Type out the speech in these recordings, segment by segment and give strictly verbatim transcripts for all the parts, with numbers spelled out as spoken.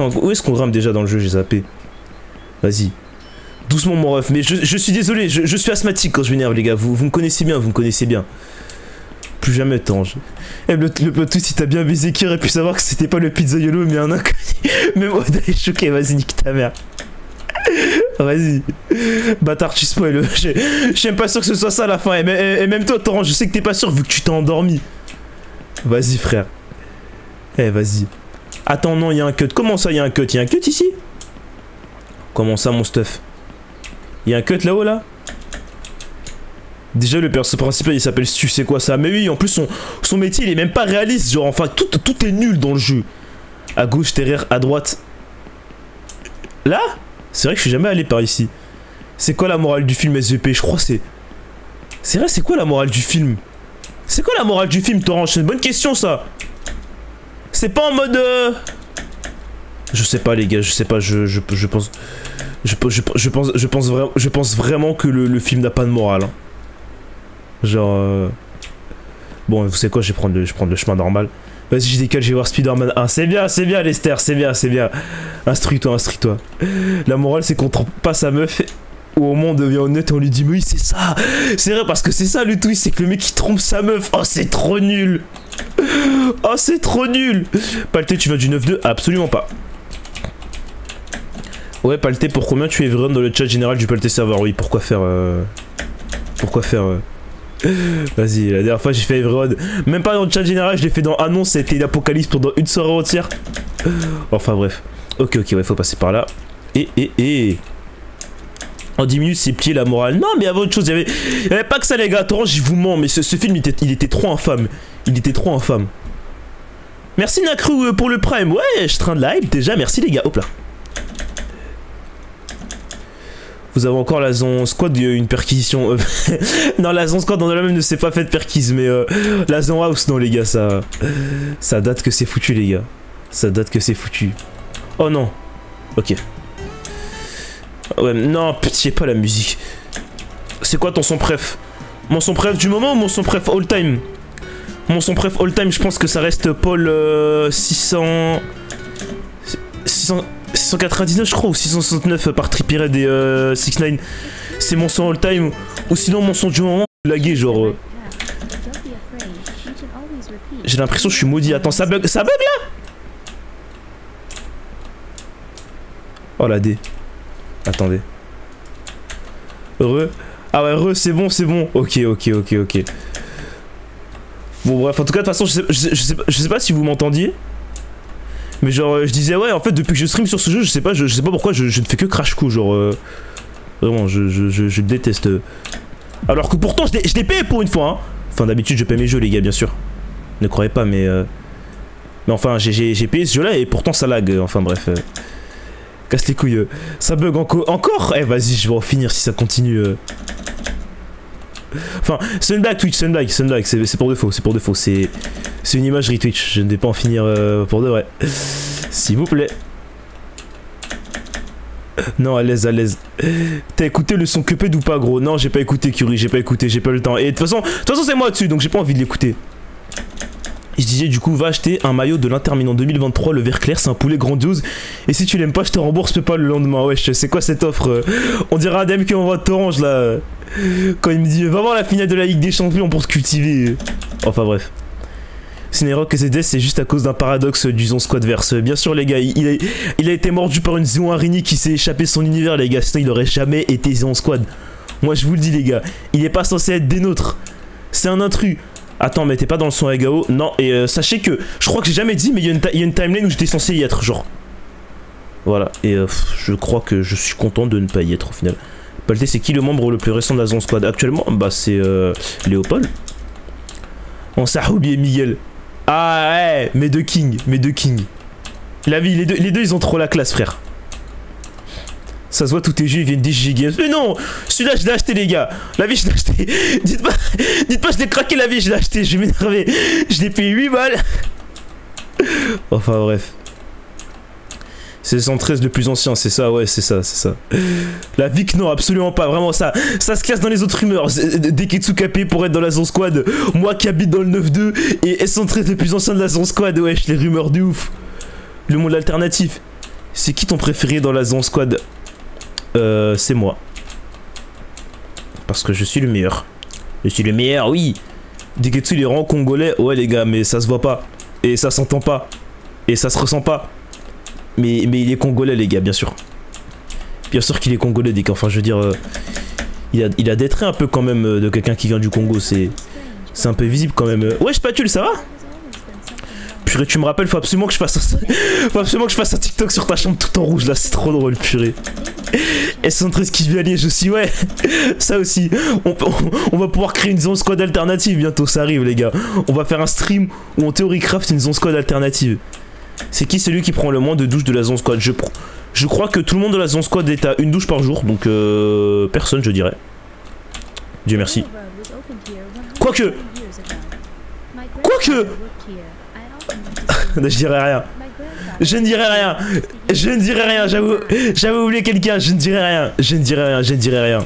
Attends, où est-ce qu'on grimpe déjà dans le jeu? J'ai zappé. Vas-y. Doucement mon ref, mais je, je suis désolé, je, je suis asthmatique quand je m'énerve les gars, vous, vous me connaissez bien, vous me connaissez bien. Plus jamais Tange. Eh, le, le plot twist, il t'a bien baisé qui aurait pu savoir que c'était pas le pizzaiolo mais un inconnu. Même Oda est choqué, vas-y nique ta mère. Vas-y. Bâtard, tu spoil. Je suis même pas sûr que ce soit ça à la fin. Et, et, et même toi, Torrent, je sais que t'es pas sûr vu que tu t'es endormi. Vas-y, frère. Eh, vas-y. Attends, non, il y a un cut. Comment ça, il y a un cut? Il y a un cut ici? Comment ça, mon stuff? Il y a un cut là-haut, là? Déjà, le perso principal, il s'appelle Stu, c'est quoi ça? Mais oui, en plus, son, son métier, il est même pas réaliste. Genre, enfin, tout, tout est nul dans le jeu. À gauche, derrière, à droite. Là? C'est vrai que je suis jamais allé par ici. C'est quoi la morale du film S V P? Je crois c'est... C'est vrai, c'est quoi la morale du film? C'est quoi la morale du film, Torrent? C'est une bonne question, ça. C'est pas en mode... Euh... Je sais pas, les gars, je sais pas, je, je, je pense... Je, je, je, pense, je, pense vraiment, je pense vraiment que le, le film n'a pas de morale. Hein. Genre... Euh... Bon, vous savez quoi, je vais prendre le, je vais prendre le chemin normal. Vas-y, je décale, je vais voir Spider-Man un. C'est bien, c'est bien, Lester, c'est bien, c'est bien. Instruis-toi, instruis-toi. La morale, c'est qu'on trompe pas sa meuf... Où au monde devient honnête et on lui dit mais oui c'est ça. C'est vrai parce que c'est ça le twist, c'est que le mec qui trompe sa meuf. Oh c'est trop nul. Oh c'est trop nul. Palté tu vas du neuf deux? Absolument pas. Ouais Palté pour combien tu es vraiment dans le chat général du Palté serveur? Oui pourquoi faire euh... Pourquoi faire euh... Vas-y la dernière fois j'ai fait Everyone. Même pas dans le chat général, je l'ai fait dans annonce, c'était une apocalypse pendant une soirée entière. Enfin bref. Ok ok ouais faut passer par là. Et et et en dix minutes, c'est plié la morale. Non, mais il y avait autre chose. Il y avait, il y avait pas que ça, les gars. Attends, je vous mens, mais ce, ce film, il était, il était trop infâme. Il était trop infâme. Merci Nacru pour le Prime. Ouais, je train de la hype déjà. Merci, les gars. Hop là. Vous avez encore la zone squad, une perquisition. Non, la zone squad, dans la même ne s'est pas fait de perquise, mais euh, la zone house, non, les gars, ça. Ça date que c'est foutu, les gars. Ça date que c'est foutu. Oh non. Ok. Ouais, non, petit, pas la musique. C'est quoi ton son préf? Mon son préf du moment ou mon son préf all time? Mon son préf all time, je pense que ça reste Paul euh, six cents... six cents... six cent quatre-vingt-dix-neuf, je crois, ou six cent soixante-neuf par Trippie Red et euh, six ix. C'est mon son all time. Ou sinon, mon son du moment, lagué, genre. Euh... J'ai l'impression que je suis maudit. Attends, ça bug, ça bug là? Oh la D. Attendez. Heureux. Ah ouais, heureux, c'est bon, c'est bon. Ok, ok, ok, ok. Bon, bref, en tout cas, de toute façon, je sais, je sais, je sais, pas, je sais pas si vous m'entendiez. Mais genre, euh, je disais, ouais, en fait, depuis que je stream sur ce jeu, je sais pas, je, je sais pas pourquoi, je, je ne fais que crash coup, genre. Euh, vraiment, je, je, je, je déteste. Alors que pourtant, je l'ai payé pour une fois, hein. Enfin, d'habitude, je paye mes jeux, les gars, bien sûr. Ne croyez pas, mais. Euh... Mais enfin, j'ai payé ce jeu-là et pourtant, ça lag. Enfin, bref. Euh... Casse les couilles, euh. Ça bug enco encore. Eh vas-y, je vais en finir si ça continue. Euh. Enfin, c'est une blague Twitch, c'est une blague, c'est une blague, c'est pour de faux, c'est pour de faux, c'est une imagerie Twitch, je ne vais pas en finir euh, pour de vrai. S'il vous plaît. Non, à l'aise, à l'aise. T'as écouté le son Cuphead ou pas, gros? Non, j'ai pas écouté, Curie, j'ai pas écouté, j'ai pas eu le temps. Et de toute façon, de toute façon c'est moi dessus, donc j'ai pas envie de l'écouter. Je disais du coup va acheter un maillot de l'Intermilan deux mille vingt-trois, le vert clair, c'est un poulet grandiose. Et si tu l'aimes pas, je te rembourse pas le lendemain. Wesh, c'est quoi cette offre? On dirait un D M qui envoie de Orange là. Quand il me dit va voir la finale de la Ligue des Champions pour te cultiver. Enfin bref. Cinerock S D S c'est juste à cause d'un paradoxe du Zon Squadverse. Bien sûr les gars, il a, il a été mordu par une Zon araignée qui s'est échappé de son univers les gars. Sinon il aurait jamais été Zon Squad. Moi je vous le dis les gars, il est pas censé être des nôtres. C'est un intrus. Attends, mais t'es pas dans le son Agao? Non, et euh, sachez que, je crois que j'ai jamais dit, mais il y, y a une timeline où j'étais censé y être, genre. Voilà, et euh, je crois que je suis content de ne pas y être au final. Palté, c'est qui le membre le plus récent de la Zone Squad? Actuellement, bah c'est euh, Léopold. On s'est oublié Miguel. Ah ouais, mes deux kings, mes deux kings. La vie, les deux, les deux ils ont trop la classe, frère. Ça se voit, tous tes jeux ils viennent des gigas. Mais non, celui-là je l'ai acheté les gars. La vie je l'ai acheté. Dites pas, dites pas je l'ai craqué la vie, je l'ai acheté. Je vais m'énerver. Je l'ai payé huit balles. Enfin bref. C'est le cent treize le plus ancien, c'est ça, ouais, c'est ça, c'est ça. La Vic, non, absolument pas, vraiment ça. Ça se casse dans les autres rumeurs. Deketsu Kapé pour être dans la Zone Squad. Moi qui habite dans le neuf deux. Et S cent treize le plus ancien de la Zone Squad. Wesh, les rumeurs de ouf. Le monde alternatif. C'est qui ton préféré dans la Zone Squad? Euh, c'est moi. Parce que je suis le meilleur. Je suis le meilleur, oui. Deketsu, il est vraiment congolais. Ouais, les gars, mais ça se voit pas. Et ça s'entend pas. Et ça se ressent pas. Mais, mais il est congolais, les gars, bien sûr. Bien sûr qu'il est congolais, Dek. Enfin, je veux dire, euh, il a, il a des traits un peu quand même euh, de quelqu'un qui vient du Congo. C'est c'est un peu visible quand même. Ouais, Spatule, ça va? Purée, tu me rappelles, faut absolument que je fasse un... faut absolument que je fasse un TikTok sur ta chambre tout en rouge, là, c'est trop drôle, purée. S soixante-treize qui vit allié, je suis, ouais. Ça aussi, on, on, on va pouvoir créer une zone squad alternative bientôt, ça arrive, les gars. On va faire un stream où on théorie craft une zone squad alternative. C'est qui celui qui prend le moins de douches de la zone squad? je, je crois que tout le monde de la zone squad est à une douche par jour, donc euh, personne, je dirais. Dieu merci. Quoique Quoique Je dirais rien. Je ne dirais rien. Je ne dirais rien. J'avoue, j'avais oublié quelqu'un. Je ne dirais rien. Je ne dirais rien. Je ne dirais rien.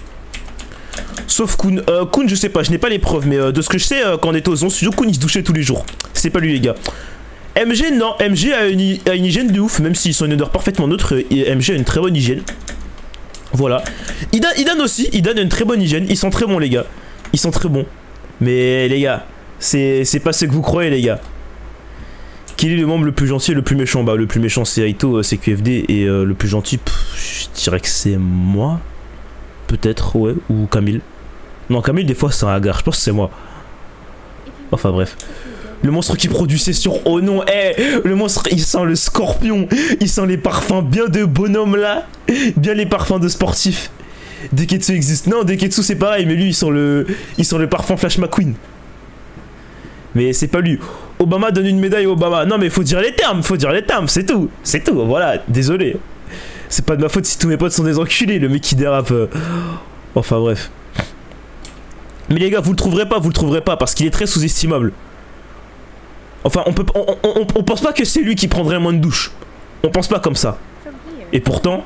Sauf Kun. Euh, Kun, je sais pas. Je n'ai pas les preuves. Mais euh, de ce que je sais, euh, quand on était aux Zone Studio, Kun il se douchait tous les jours. C'est pas lui, les gars. M G, non. M G a une, a une hygiène de ouf. Même s'ils sont une odeur parfaitement neutre. M G a une très bonne hygiène. Voilà. Idan, Idan aussi. Idan a une très bonne hygiène. Ils sont très bons, les gars. Ils sont très bons. Mais les gars, c'est pas ce que vous croyez, les gars. Quel est le membre le plus gentil et le plus méchant? Bah le plus méchant c'est Aito, c'est Q F D. Et euh, le plus gentil, pff, je dirais que c'est moi. Peut-être, ouais. Ou Camille. Non, Camille des fois c'est un hagard, je pense que c'est moi. Enfin bref. Le monstre qui produit ses sur... Oh non, hé hey, le monstre il sent le scorpion. Il sent les parfums bien de bonhomme là. Bien les parfums de sportif. Deketsu existe. Non, Deketsu c'est pareil, mais lui il sent le... Il sent le parfum Flash McQueen. Mais c'est pas lui. Obama donne une médaille à Obama. Non mais faut dire les termes, faut dire les termes, c'est tout. C'est tout, voilà, désolé. C'est pas de ma faute si tous mes potes sont des enculés, le mec qui dérape. Euh... Enfin bref. Mais les gars, vous le trouverez pas, vous le trouverez pas, parce qu'il est très sous-estimable. Enfin, on peut, on, on, on, on pense pas que c'est lui qui prendrait moins de douches. On pense pas comme ça. Et pourtant...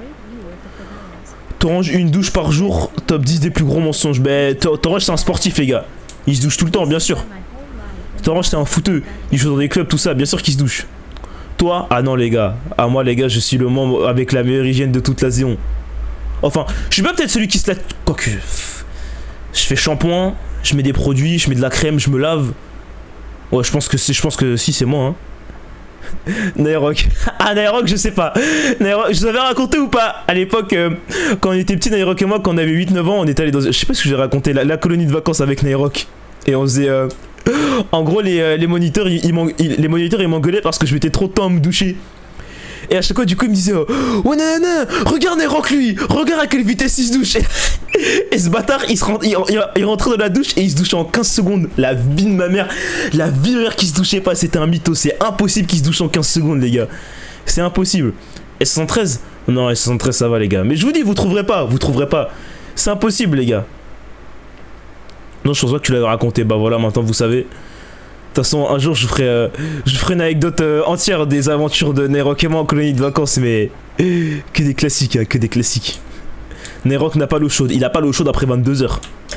Torange une douche par jour, top dix des plus gros mensonges. Ben, Torange c'est un sportif les gars. Il se douche tout le temps, bien sûr. Torange c'est un fouteux, il joue dans des clubs, tout ça, bien sûr qu'il se douche. Toi, ah non les gars, ah moi les gars, je suis le membre avec la meilleure hygiène de toute la Zéon. Enfin, je suis pas peut-être celui qui se la... Quoique... Je fais shampoing, je mets des produits, je mets de la crème, je me lave. Ouais, je pense que c'est, je pense que si c'est moi hein. Nairok. Ah Nairok je sais pas. Nairok, je vous avais raconté ou pas à l'époque euh, quand on était petits Nairok et moi quand on avait huit neuf ans on est allé dans... Je sais pas ce que j'ai raconté la, la colonie de vacances avec Nairok. Et on faisait... Euh... En gros les, euh, les moniteurs ils, ils, les moniteurs ils m'engueulaient parce que je mettais trop de temps à me doucher. Et à chaque fois du coup ils me disaient oh, oh nanana, regarde Nairok lui, regarde à quelle vitesse il se douche. Et ce bâtard il, se rent, il, il, il rentrait dans la douche et il se douchait en quinze secondes. La vie de ma mère, la vie de ma mère qui se douchait pas, c'était un mytho. C'est impossible qu'il se douche en quinze secondes les gars. C'est impossible. S soixante-treize, non S soixante-treize ça va les gars. Mais je vous dis vous trouverez pas, vous trouverez pas. C'est impossible les gars. Non je pense pas que tu l'avais raconté, bah voilà maintenant vous savez. De toute façon, un jour, je ferai, euh, je ferai une anecdote euh, entière des aventures de Nairok et moi en colonie de vacances, mais que des classiques, hein, que des classiques. Nairok n'a pas l'eau chaude, il a pas l'eau chaude après vingt-deux heures.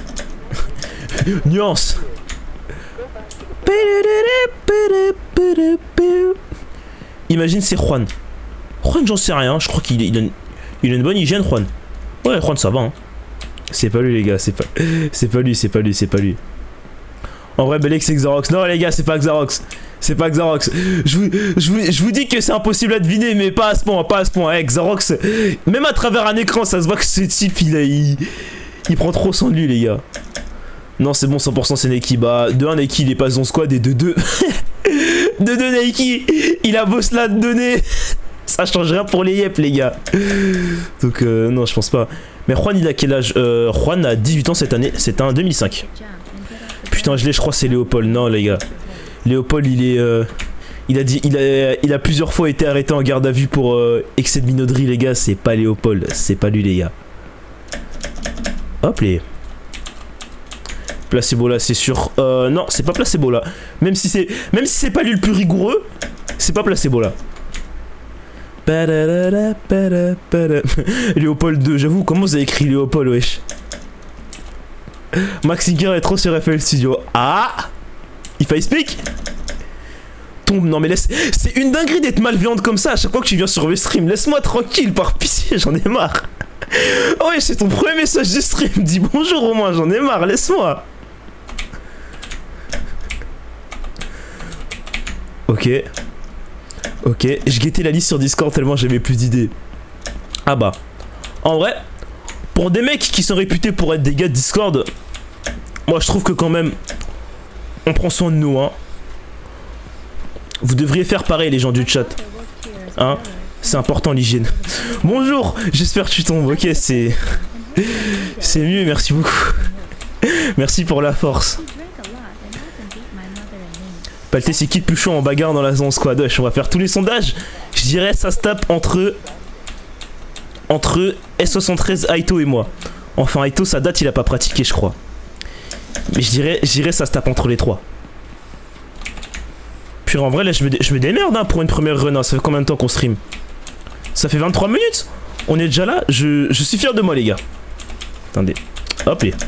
Nuance. Imagine c'est Juan. Juan, j'en sais rien, je crois qu'il il a, une, il a une bonne hygiène, Juan. Ouais, Juan, ça va. Hein. C'est pas lui, les gars, c'est pas, c'est pas lui, c'est pas lui, c'est pas lui. En vrai, Belek c'est Xarox. Non les gars, c'est pas Xarox. C'est pas Xarox. Je vous, je, vous, je vous dis que c'est impossible à deviner, mais pas à ce point, pas à ce point. Hey, Xarox, même à travers un écran, ça se voit que ce type, il, il, il prend trop soin de lui, les gars. Non, c'est bon, cent pour cent c'est Neki. Bah, de un, Neki, il est pas son squad, et de deux... de deux, Neki, il a beau se la donner. Ça change rien pour les yep, les gars. Donc, euh, non, je pense pas. Mais Juan, il a quel âge? euh, Juan a dix-huit ans cette année, c'est un deux mille cinq. Putain, je l'ai, je crois, c'est Léopold. Non, les gars. Léopold, il est. Euh, il, a dit, il, a, il a plusieurs fois été arrêté en garde à vue pour euh, excès de minauderie, les gars. C'est pas Léopold. C'est pas lui, les gars. Hop, les. Placebo là, c'est sûr. Euh, non, c'est pas Placebo là. Même si c'est même si c'est pas lui le plus rigoureux, c'est pas Placebo là. Léopold deux, j'avoue, comment vous avez écrit Léopold, wesh? Max Singer est trop sur F L Studio. Ah, if I speak. tombe. Non mais laisse... C'est une dinguerie d'être malveillante comme ça à chaque fois que tu viens sur le stream. Laisse-moi tranquille, par pitié, j'en ai marre. Oh ouais, c'est ton premier message du stream. Dis bonjour au moins, j'en ai marre, laisse-moi. Ok. Ok, je guettais la liste sur Discord tellement j'avais plus d'idées. Ah bah. En vrai, pour des mecs qui sont réputés pour être des gars de Discord, moi je trouve que quand même, on prend soin de nous, hein. Vous devriez faire pareil les gens du chat. Hein? C'est important l'hygiène. Bonjour, j'espère que tu tombes. Ok, c'est... C'est mieux, merci beaucoup. Merci pour la force. Palté, c'est qui le plus chaud en bagarre dans la zone squad? On va faire tous les sondages. Je dirais ça se tape entre... Entre S soixante-treize, Aito et moi. Enfin, Aito, ça date, il a pas pratiqué, je crois. Mais je dirais, je dirais ça se tape entre les trois. Puis en vrai, là, je me, dé je me démerde hein, pour une première run. Hein. Ça fait combien de temps qu'on stream? Ça fait vingt-trois minutes. On est déjà là. Je, je suis fier de moi, les gars. Attendez. Hop, et...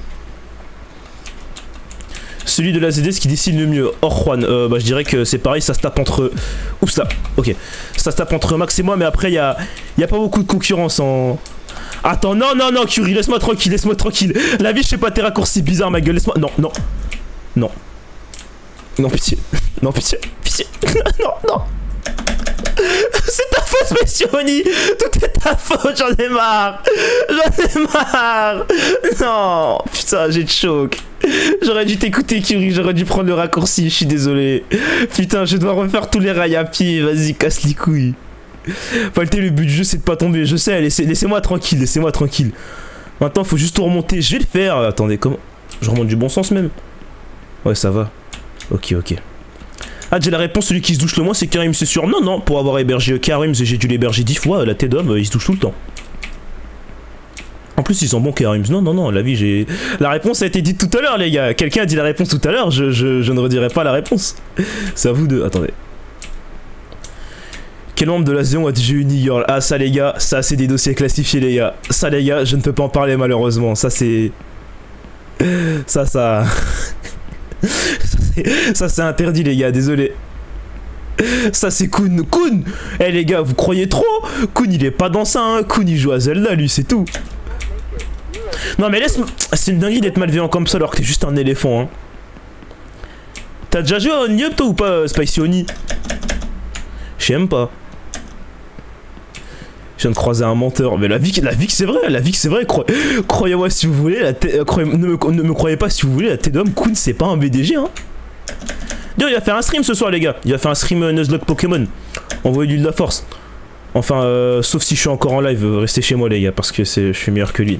Celui de la Z D, ce qui décide le mieux. Or, Juan, euh, bah, je dirais que c'est pareil, ça se tape entre... Oups là, ok. Ça se tape entre Max et moi, mais après, il n'y a, y a pas beaucoup de concurrence en... Attends, non, non, non, Curie, laisse-moi tranquille, laisse-moi tranquille. La vie, je sais pas, tes raccourcis bizarres, ma gueule, laisse-moi... Non, non. Non. Non, pitié. Non, pitié. Pitié. Non, non. C'est ta faute, Spessioni. Tout est ta faute, j'en ai marre. J'en ai marre. Non. Putain, j'ai de choc. J'aurais dû t'écouter, Curie. J'aurais dû prendre le raccourci, je suis désolé. Putain, je dois refaire tous les rails à pied. Vas-y, casse les couilles. Falté, le but du jeu, c'est de pas tomber. Je sais, laissez, laissez-moi tranquille, laissez-moi tranquille. Maintenant, faut juste tout remonter. Je vais le faire. Attendez, comment... Je remonte du bon sens, même. Ouais, ça va. Ok, ok. Ah, j'ai la réponse, celui qui se douche le moins, c'est Karim, c'est sûr. Non, non, pour avoir hébergé Karim, j'ai dû l'héberger dix fois. La tête d'homme, il se douche tout le temps. En plus, ils sont bons, Karim. Non, non, non, la vie, j'ai... La réponse a été dite tout à l'heure, les gars. Quelqu'un a dit la réponse tout à l'heure, je, je, je ne redirai pas la réponse. C'est à vous deux. Attendez. Quel membre de la Zéon a déjà eu une e-girl? Ah, ça, les gars, ça, c'est des dossiers classifiés, les gars. Ça, les gars, je ne peux pas en parler, malheureusement. Ça, c'est... Ça, ça... Ça c'est interdit les gars, désolé. Ça c'est Kun. Kun. Eh hey, les gars, vous croyez trop? Kun il est pas dans ça hein. Kun il joue à Zelda lui, c'est tout. Non mais laisse... C'est une dinguerie d'être malveillant comme ça alors que t'es juste un éléphant hein. T'as déjà joué à Oni Up toi ou pas, Spicy Oni? J'aime pas. Je viens de croiser un menteur. Mais la vie, la vie c'est vrai, la vie c'est vrai. Cro Croyez-moi si vous voulez, la croyez, ne, me, ne me croyez pas si vous voulez, la tête d'homme, Kun c'est pas un B D G hein. D'ailleurs il va faire un stream ce soir les gars. Il va faire un stream euh, Nuzlocke Pokémon. Envoyez-lui de la force. Enfin, euh, sauf si je suis encore en live, restez chez moi les gars, parce que je suis meilleur que lui.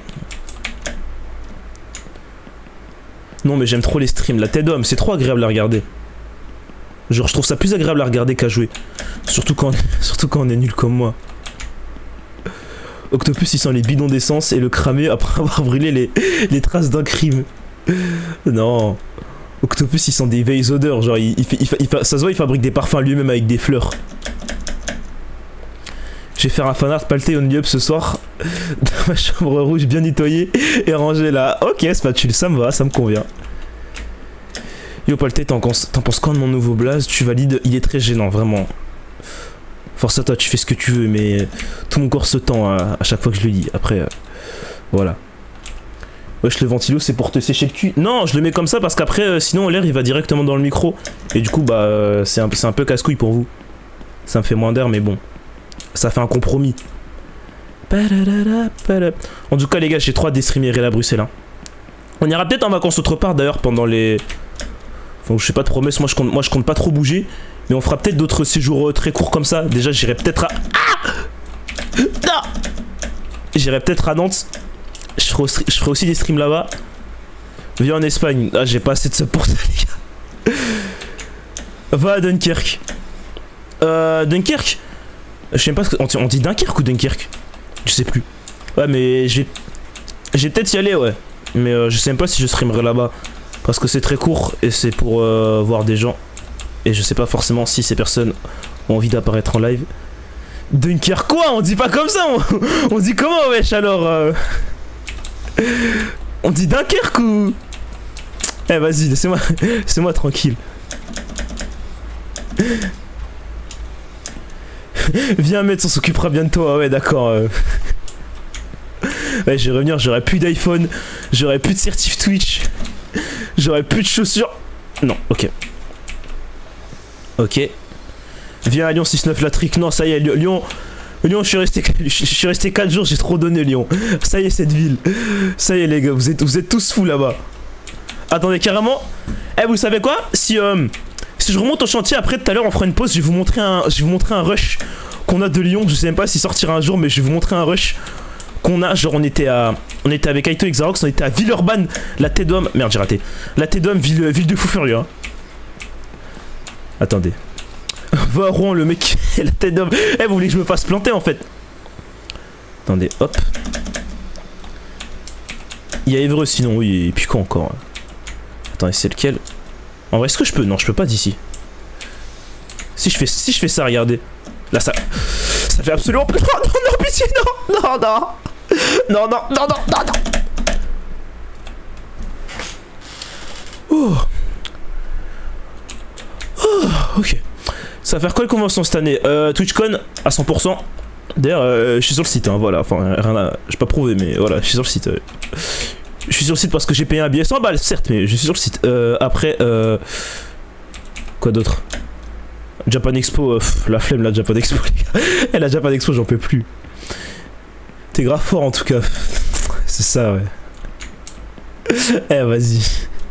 Non mais j'aime trop les streams, la tête d'homme, c'est trop agréable à regarder. Genre je trouve ça plus agréable à regarder qu'à jouer. Surtout quand, surtout quand on est nul comme moi. Octopus il sent les bidons d'essence et le cramer après avoir brûlé les, les traces d'un crime. Non. Octopus il sent des vieilles odeurs, genre il, il fait, il fait, il fait, ça se voit il fabrique des parfums lui-même avec des fleurs. Je vais faire un fanart Palté on up ce soir dans ma chambre rouge bien nettoyée et rangée là. Ok spatule, ça me va, ça me convient. Yo Palté, t'en penses quoi de mon nouveau blaze? Tu valides? Il est très gênant, vraiment. Force à toi, tu fais ce que tu veux, mais tout mon corps se tend à, à chaque fois que je le dis. Après, euh, voilà. Wesh, le ventilo, c'est pour te sécher le cul. Non, je le mets comme ça parce qu'après, euh, sinon l'air il va directement dans le micro. Et du coup, bah, euh, c'est un, un peu casse-couille pour vous. Ça me fait moins d'air, mais bon. Ça fait un compromis. En tout cas, les gars, j'ai trop hâte de streamer à Bruxelles. Hein. On ira peut-être en vacances autre part d'ailleurs pendant les. Enfin, je sais pas de promesses, moi je compte, moi je compte pas trop bouger. Mais on fera peut-être d'autres séjours euh, très courts comme ça. Déjà, j'irai peut-être à. Ah non. J'irai peut-être à Nantes. Je ferai, aussi, je ferai aussi des streams là-bas. Viens en Espagne. Ah, j'ai pas assez de sub pour ça, les gars. Va à Dunkerque. Euh, Dunkerque. Je sais pas ce que. On, on dit Dunkerque ou Dunkerque? Je sais plus. Ouais, mais j'ai. J'ai peut-être y aller, ouais. Mais euh, je sais même pas si je streamerai là-bas. Parce que c'est très court et c'est pour euh, voir des gens. Et je sais pas forcément si ces personnes ont envie d'apparaître en live. Dunkerque quoi? On dit pas comme ça, on, on dit comment wesh alors euh... On dit Dunkerque ou... Eh vas-y, laissez-moi laissez-moi tranquille. Viens, Metz, on s'occupera bien de toi. Ouais, d'accord. Euh... Ouais, je vais revenir, j'aurai plus d'iPhone, j'aurai plus de certif Twitch, j'aurai plus de chaussures. Non, ok. Ok. Viens à Lyon six neuf la trique. Non, ça y est, Lyon. Lyon, je suis resté, je suis resté quatre jours, j'ai trop donné Lyon. Ça y est, cette ville. Ça y est, les gars, vous êtes, vous êtes tous fous là-bas. Attendez, carrément. Eh, vous savez quoi? Si, euh, si je remonte au chantier, après tout à l'heure, on fera une pause. Je vais vous montrer un, je vais vous montrer un rush qu'on a de Lyon. Je sais même pas s'il sortira un jour, mais je vais vous montrer un rush qu'on a. Genre, on était à, on était avec Aito et Xarox, on était à Villeurbanne, la tête d'homme. Merde, j'ai raté. La tête d'homme, ville, ville de fou furieux. Hein. Attendez. Va à Rouen, le mec, la tête d'homme. Eh, vous voulez que je me fasse planter en fait? Attendez, hop. Il y a Évreux sinon, oui, et puis quoi encore? Attendez, c'est lequel? En vrai, est-ce que je peux? Non, je peux pas d'ici. Si je fais, si je fais ça, regardez. Là, ça, ça fait absolument. Non, non, non, pitié, non, non, non, non, non, non, non, non, non. Oh. Oh, ok. Ça va faire quoi le convention cette année? euh, TwitchCon à cent pour cent. D'ailleurs, euh, je suis sur le site, hein, voilà. Enfin, rien à. J'ai pas prouvé, mais voilà, je suis sur le site. Euh. Je suis sur le site parce que j'ai payé un billet cent balles, certes, mais je suis sur le site. Euh, après, euh. Quoi d'autre? Japan Expo, euh, pff, la flemme, la Japan Expo, les gars. Et la Japan Expo, j'en peux plus. T'es grave fort en tout cas. C'est ça, ouais. Eh, vas-y.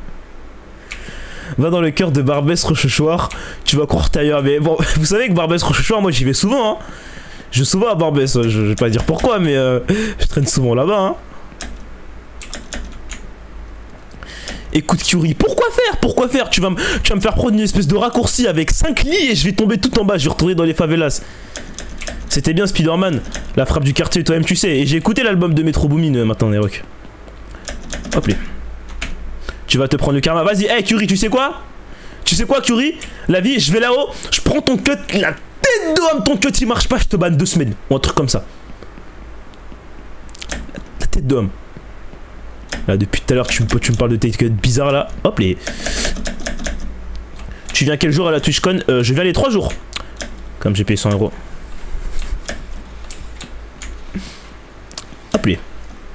Va dans le cœur de Barbès Rochechouart, tu vas courir ailleurs. Mais bon, vous savez que Barbès Rochechouart, moi j'y vais souvent. Hein. Je vais souvent à Barbès, je, je vais pas dire pourquoi, mais euh, je traîne souvent là-bas. Hein. Écoute, Curie, pourquoi faire? Pourquoi faire? Tu vas, tu vas me faire prendre une espèce de raccourci avec cinq lits et je vais tomber tout en bas, je vais retourner dans les favelas. C'était bien Spider-Man, la frappe du quartier, toi-même tu sais. Et j'ai écouté l'album de Metro Boomin euh, maintenant, Nerok. Hop là. Tu vas te prendre le karma. Vas-y, hey Curie, tu sais quoi? Tu sais quoi, Curie? La vie, je vais là-haut, je prends ton cut, la tête d'homme, ton cut il marche pas, je te banne deux semaines. Ou un truc comme ça. La tête d'homme. Là, depuis tout à l'heure, tu, tu me parles de tes cuts bizarres là. Hop les. Tu viens quel jour à la TwitchCon? euh, Je viens les trois jours. Comme j'ai payé cent euros. Hop les.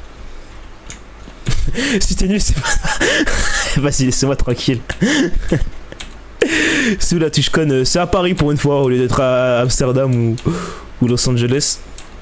Si t'es nul, c'est pas. Vas-y, laissez-moi tranquille. C'est où la TwitchCon? C'est à Paris pour une fois, au lieu d'être à Amsterdam ou, ou Los Angeles.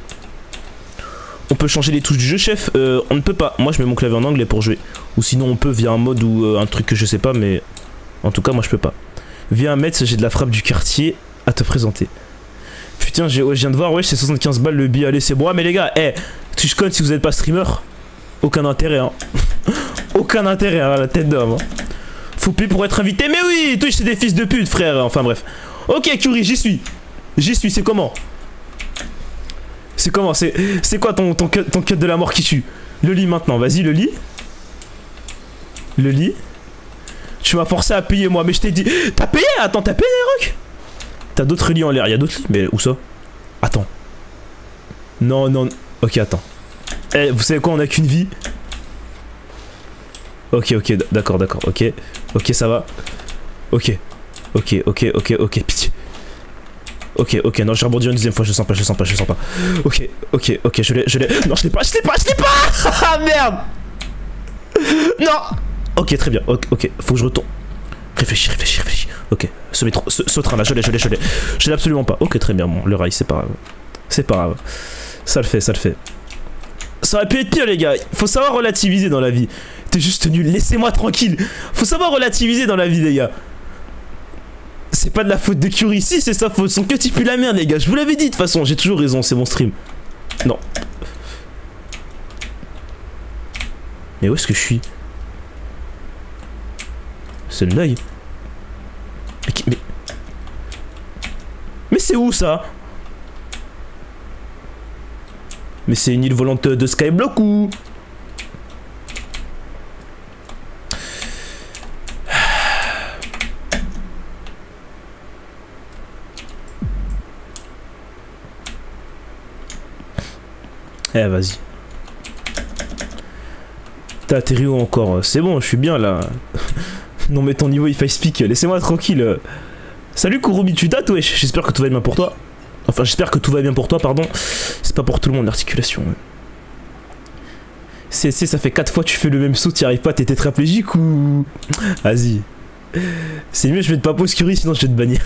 On peut changer les touches du jeu, chef? euh, On ne peut pas. Moi, je mets mon clavier en anglais pour jouer. Ou sinon, on peut via un mode ou euh, un truc que je sais pas, mais en tout cas, moi, je peux pas. Viens à Metz, j'ai de la frappe du quartier à te présenter. Putain, ouais, je viens de voir, ouais, c'est soixante-quinze balles le billet. Allez, c'est bon. Ah, mais les gars, hey, TwitchCon, si vous n'êtes pas streamer. Aucun intérêt, hein. Aucun intérêt, hein, la tête d'homme. Hein. Faut payer pour être invité. Mais oui, Twitch, c'est des fils de pute, frère. Enfin, bref. Ok, Curie, j'y suis. J'y suis, c'est comment? C'est comment? C'est quoi ton, ton, ton cut de la mort qui tue? Le lit maintenant, vas-y, le lit. Le lit. Tu m'as forcé à payer, moi, mais je t'ai dit. T'as payé? Attends, t'as payé, Rock? T'as d'autres lits en l'air, il y a d'autres lits. Mais où ça? Attends. Non, non. Ok, attends. Eh, vous savez quoi, on a qu'une vie. Ok, ok, d'accord, d'accord, ok. Ok, ça va. Ok. Ok, ok, ok, ok, pitié. Ok, ok, non, j'ai rebondi une deuxième fois, je sens pas, je sens pas, je sens pas. Ok, ok, ok, je l'ai, je l'ai. Non, je l'ai pas, je l'ai pas, je l'ai pas. Ah merde. Non. Ok, très bien, ok, ok, faut que je retourne. Réfléchis, réfléchis, réfléchis. Ok, ce métro, ce, ce train là, je l'ai, je l'ai, je l'ai. Je l'ai absolument pas. Ok, très bien, bon, le rail, c'est pas grave. C'est pas grave. Ça le fait, ça le fait. Ça aurait pu être pire, les gars. Faut savoir relativiser dans la vie. T'es juste nul, laissez-moi tranquille. Faut savoir relativiser dans la vie, les gars. C'est pas de la faute de Curie, si c'est sa faute. Son cut il pue la merde, les gars. Je vous l'avais dit de toute façon, j'ai toujours raison, c'est mon stream. Non. Mais où est-ce que je suis? C'est le l'œil. Mais, mais... mais c'est où ça? Mais c'est une île volante de Skyblock ou... Eh vas-y. T'as atterri où encore? C'est bon, je suis bien là. Non mais ton niveau il fait speak, laissez-moi tranquille. Salut Kurumi, tu dates wesh? J'espère que tout va bien pour toi. Enfin, j'espère que tout va bien pour toi, pardon. C'est pas pour tout le monde l'articulation. Ouais. C'est, ça fait quatre fois que tu fais le même saut, t'y arrives pas, t'es tétraplégique ou... Vas-y. C'est mieux, je vais te pas pause Curie, sinon je vais te bannir.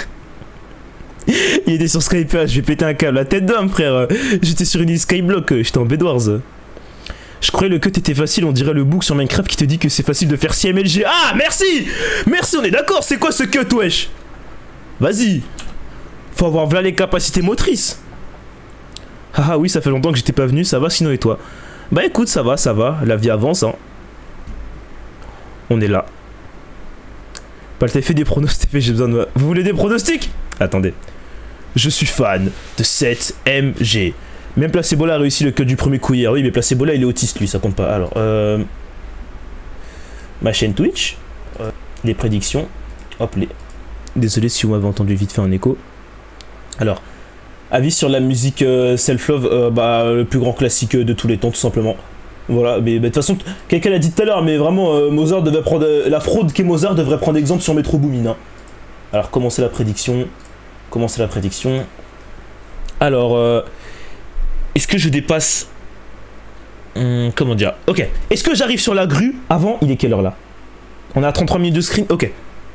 Il était sur Skype, je vais péter un câble. La tête d'homme, frère. J'étais sur une île Skyblock, j'étais en Bedwars. Je croyais le cut était facile, on dirait le book sur Minecraft qui te dit que c'est facile de faire six M L G. Ah, merci. Merci, on est d'accord, c'est quoi ce cut, wesh? Vas-y. Faut avoir voilà les capacités motrices. Ah oui, ça fait longtemps que j'étais pas venu, ça va sinon et toi? Bah écoute, ça va, ça va, la vie avance, hein. On est là. Pas le fait des pronostics, j'ai besoin de... Vous voulez des pronostics? Attendez. Je suis fan de sept M G. Même Placebola a réussi le cut du premier coup hier. Oui, mais Placebola il est autiste lui, ça compte pas. Alors, euh... ma chaîne Twitch. Euh, les prédictions. Hop, les... Désolé si vous m'avez entendu vite fait un écho. Alors, avis sur la musique euh, Self-Love, euh, bah, le plus grand classique de tous les temps, tout simplement. Voilà, mais de toute façon, quelqu'un l'a dit tout à l'heure, mais vraiment, euh, Mozart devait prendre... Euh, la fraude qu'est Mozart devrait prendre exemple sur Metro Boomin. Hein. Alors, commencez la prédiction. Commencez la prédiction. Alors, euh, est-ce que je dépasse... Hum, comment dire? Ok. Est-ce que j'arrive sur la grue avant... Il est quelle heure là? On est à trente-trois minutes de screen. Ok.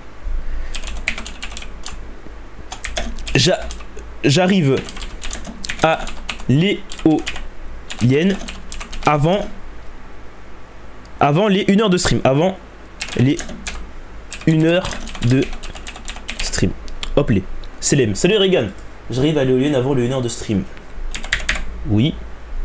J'arrive à l'éolienne avant... Avant les une heure de stream. Avant les une heure de stream. Hop les. Célem. Salut Regan. J'arrive à l'éolienne avant les une heure de stream. Oui.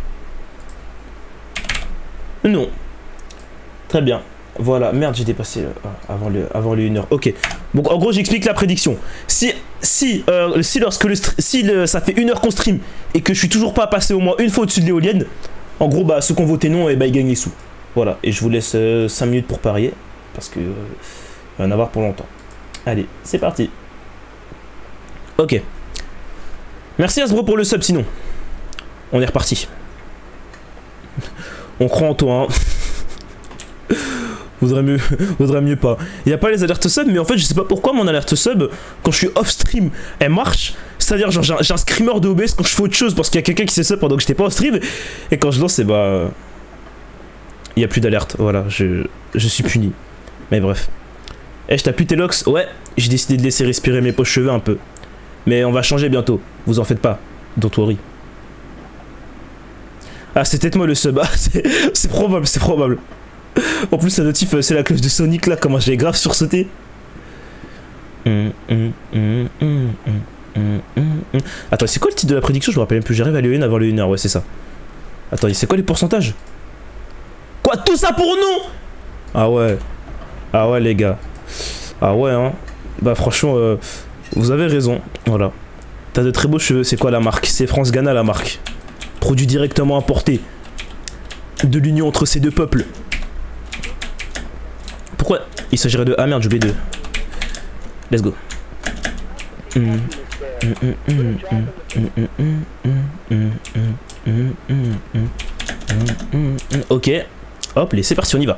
Non. Très bien. Voilà. Merde, j'ai dépassé euh, avant, le, avant les une heure. Ok. Donc en gros, j'explique la prédiction. Si, si, euh, si lorsque le, si le, ça fait une heure qu'on stream et que je suis toujours pas passé au moins une fois au-dessus de l'éolienne, en gros, bah, ceux qui ont voté non, et bah, ils gagnent les sous. Voilà. Et je vous laisse euh, cinq minutes pour parier. Parce que... Euh, il va en avoir pour longtemps. Allez, c'est parti. Ok. Merci Asbro pour le sub sinon. On est reparti. On croit en toi, hein. Vaudrait mieux, vaudrait mieux pas. Il n'y a pas les alertes sub, mais en fait, je sais pas pourquoi mon alerte sub, quand je suis off stream, elle marche. C'est-à-dire, genre, j'ai un screamer de O B S quand je fais autre chose parce qu'il y a quelqu'un qui s'est sub pendant que j'étais pas off stream. Et quand je lance, c'est bah. Il n'y a plus d'alerte. Voilà, je, je suis puni. Mais bref. Eh, je t'appuie tes locks. Ouais, j'ai décidé de laisser respirer mes poches cheveux un peu. Mais on va changer bientôt. Vous en faites pas. Don't worry. Ah, c'est peut-être moi le sub. Ah, c'est probable, c'est probable. En plus, la notif, c'est la cloche de Sonic là. Comment j'ai grave sursauté. Hum, hum, hum, hum, hum, hum, hum. Attends, c'est quoi le titre de la prédiction? Je me rappelle même plus. J'arrive à l'éolienne avant le une heure. Ouais, c'est ça. Attends, c'est quoi les pourcentages? Quoi? Tout ça pour nous? Ah ouais. Ah ouais, les gars. Ah ouais, hein. Bah, franchement, euh, vous avez raison. Voilà. T'as de très beaux cheveux. C'est quoi la marque? C'est France Ghana la marque. Produit directement importé de l'union entre ces deux peuples. Pourquoi il s'agirait de... Ah merde, j'ai oublié de... Let's go. Ok. Hop, les c'est parti, on y va.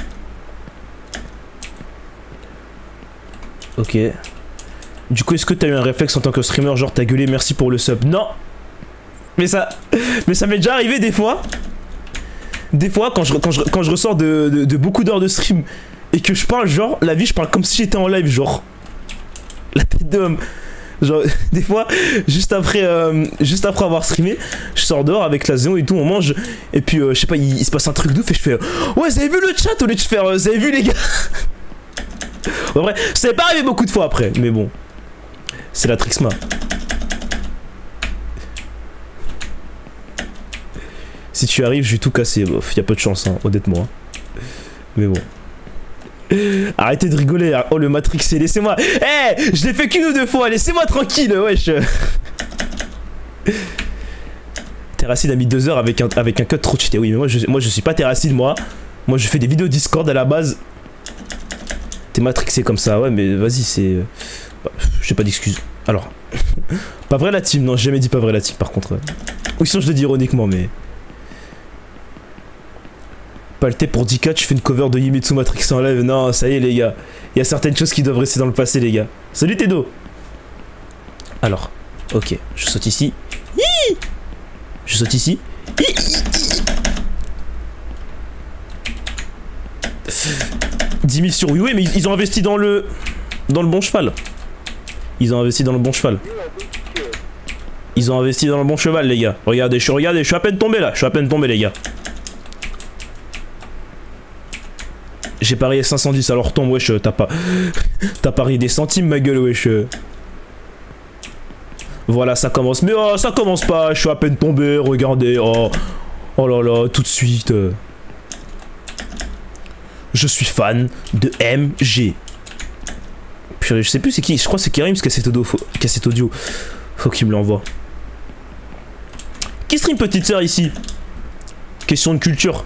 Ok. Du coup, est-ce que t'as eu un réflexe en tant que streamer, genre t'as gueulé merci pour le sub? Non. Mais ça... Mais ça m'est déjà arrivé des fois. Des fois, quand je, quand je, quand je ressors de, de, de beaucoup d'heures de stream et que je parle, genre, la vie, je parle comme si j'étais en live, genre. La tête d'homme. Genre, des fois, juste après, euh, juste après avoir streamé, je sors dehors avec la Zéon et tout, on mange. Et puis, euh, je sais pas, il, il se passe un truc de ouf et je fais euh, ouais, vous avez vu le chat au lieu de faire euh, vous avez vu les gars? En vrai, ça n'est pas arrivé beaucoup de fois après, mais bon. C'est la Trixma. Si tu arrives, je vais tout casser. Bof, y a peu de chance, hein, honnêtement. Mais bon. Arrêtez de rigoler. Hein. Oh, le Matrixé, laissez-moi. Eh, hey, je l'ai fait qu'une ou deux fois. Laissez-moi tranquille, wesh. Terracide a mis deux heures avec un, avec un code trop cheaté. Oui, mais moi je, moi, je suis pas Terracide, moi. Moi, je fais des vidéos Discord à la base. T'es Matrixé comme ça, ouais, mais vas-y, c'est. Bah, j'ai pas d'excuses. Alors. Pas vrai la team, non, j'ai jamais dit pas vrai la team, par contre. Ouais. Ou sinon, je le dis ironiquement, mais. Palté pour dix K, tu fais une cover de Yimitsu Matrix en live. Non, ça y est les gars. Il y a certaines choses qui doivent rester dans le passé les gars. Salut Tedo. Alors, ok, je saute ici. Hi je saute ici. Hi dix mille sur oui, oui, mais ils ont investi dans le... Dans le bon cheval. Ils ont investi dans le bon cheval. Ils ont investi dans le bon cheval, les gars. Regardez, je suis, regardez, je suis à peine tombé là. Je suis à peine tombé, les gars. J'ai parié cinq cent dix, alors tombe, wesh, t'as pas... T'as parié des centimes, ma gueule, wesh. Voilà, ça commence. Mais oh, ça commence pas, je suis à peine tombé, regardez. Oh, oh là là, tout de suite. Je suis fan de M G. Puis, je sais plus c'est qui, je crois que c'est Karim, ce cassette audio. Faut, cassette audio. Faut qu'il me l'envoie. Qui stream petite sœur ici? Question de culture.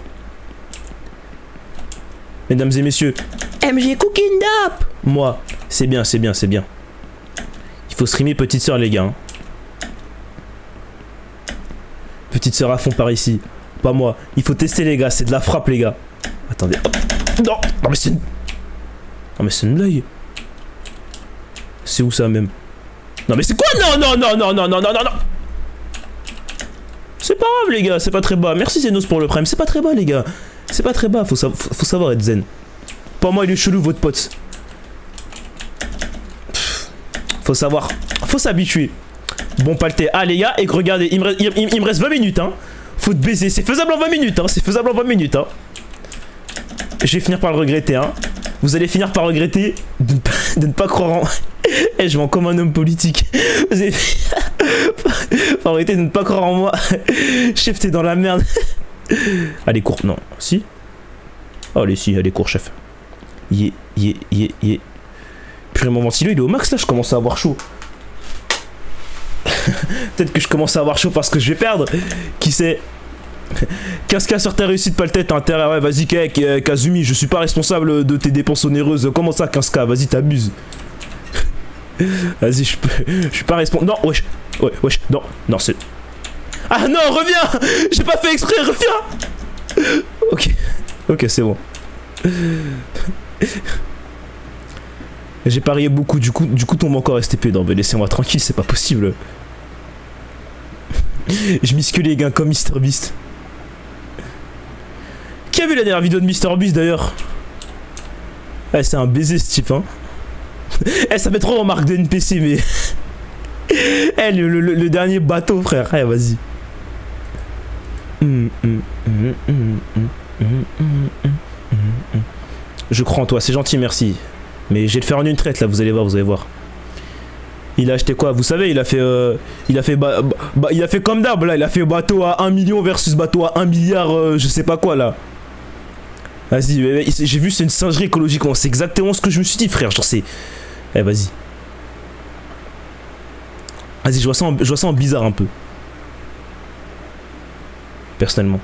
Mesdames et messieurs. M G Cooking Up. Moi, c'est bien, c'est bien, c'est bien. Il faut streamer petite sœur, les gars. Hein. Petite sœur à fond par ici. Pas moi. Il faut tester, les gars. C'est de la frappe, les gars. Attendez. Hop. Non, non mais c'est une... Non mais c'est une blague. C'est où ça même? Non mais c'est quoi? Non, non, non, non, non, non, non, non, non. C'est pas grave, les gars. C'est pas très bas. Merci Zenos pour le prime. C'est pas très bas, les gars. C'est pas très bas. Faut, sa... faut savoir être zen. Pas moi, il est chelou, votre pote. Pff. Faut savoir. Faut s'habituer. Bon palté. Ah, les gars. Et regardez, il me, reste... il, il, il me reste vingt minutes, hein. Faut te baiser. C'est faisable en vingt minutes, hein. C'est faisable en vingt minutes, hein. Je vais finir par le regretter, hein. Vous allez finir par regretter de ne pas, de ne pas croire en... Eh, je vends comme un homme politique. Vous allez par regretter de ne pas croire en moi. Chef, t'es dans la merde. Allez, cours. Non. Si. Oh, allez, si. Allez, cours, chef. Yé, yé, yé, yé. Purée, mon ventilo, il est au max, là. Je commence à avoir chaud. Peut-être que je commence à avoir chaud parce que je vais perdre. Qui sait? quinze K sur ta réussite, pas le tête, t'as intérêt. Ouais, vas-y, Kazumi, je suis pas responsable de tes dépenses onéreuses. Comment ça, quinze K? Vas-y, t'abuses. Vas-y, je peux. Je suis pas responsable. Non, wesh. Ouais, wesh. Non, non, c'est. Ah non, reviens! J'ai pas fait exprès, reviens! Ok. Ok, c'est bon. J'ai parié beaucoup, du coup, du coup, tombe encore S T P. Non, mais laissez-moi tranquille, c'est pas possible. Je misque les gars comme MrBeast. Qui a vu la dernière vidéo de MrBeast d'ailleurs? Eh, c'est un baiser ce type, hein. Eh, ça met trop en marque de N P C, mais. Eh, le, le, le dernier bateau, frère. Eh, vas-y. Je crois en toi, c'est gentil, merci. Mais je vais le faire en une traite là, vous allez voir, vous allez voir. Il a acheté quoi? Vous savez, il a fait, euh, il a fait, bah, bah, il a fait comme d'hab là. Il a fait bateau à un million versus bateau à un milliard, euh, je sais pas quoi là. Vas-y, j'ai vu, c'est une singerie écologiquement. C'est exactement ce que je me suis dit, frère. Genre c'est, eh vas-y. Vas-y, je vois ça, en, je vois ça en bizarre un peu. Personnellement.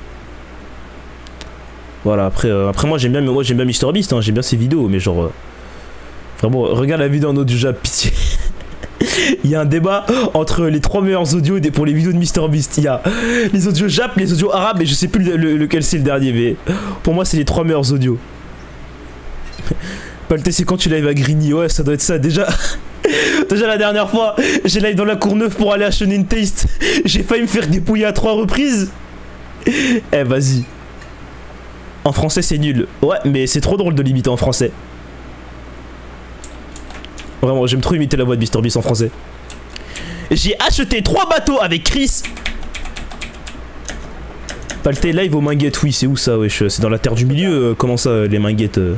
Voilà, après, euh, après moi j'aime bien, moi j'aime bien MrBeast, hein, j'aime bien ses vidéos, mais genre, euh, vraiment, regarde la vidéo en audio jab, pitié. Il y a un débat entre les trois meilleurs audios pour les vidéos de MrBeast. Il y a les audios jap, les audios arabes, et je sais plus le, le, lequel c'est le dernier, mais pour moi c'est les trois meilleurs audios. Palté, c'est quand tu live à Grigny? Ouais, ça doit être ça, déjà. Déjà la dernière fois, j'ai live dans la Courneuve pour aller à Shonen Taste. J'ai failli me faire dépouiller à trois reprises. Eh, vas-y. En français c'est nul. Ouais, mais c'est trop drôle de l'imiter en français. Vraiment, j'aime trop imiter la voix de MrBeast en français. J'ai acheté trois bateaux avec Chris. Palté live aux Minguettes, oui, c'est où ça, wesh? C'est dans la terre du milieu, euh, comment ça, les Minguettes euh...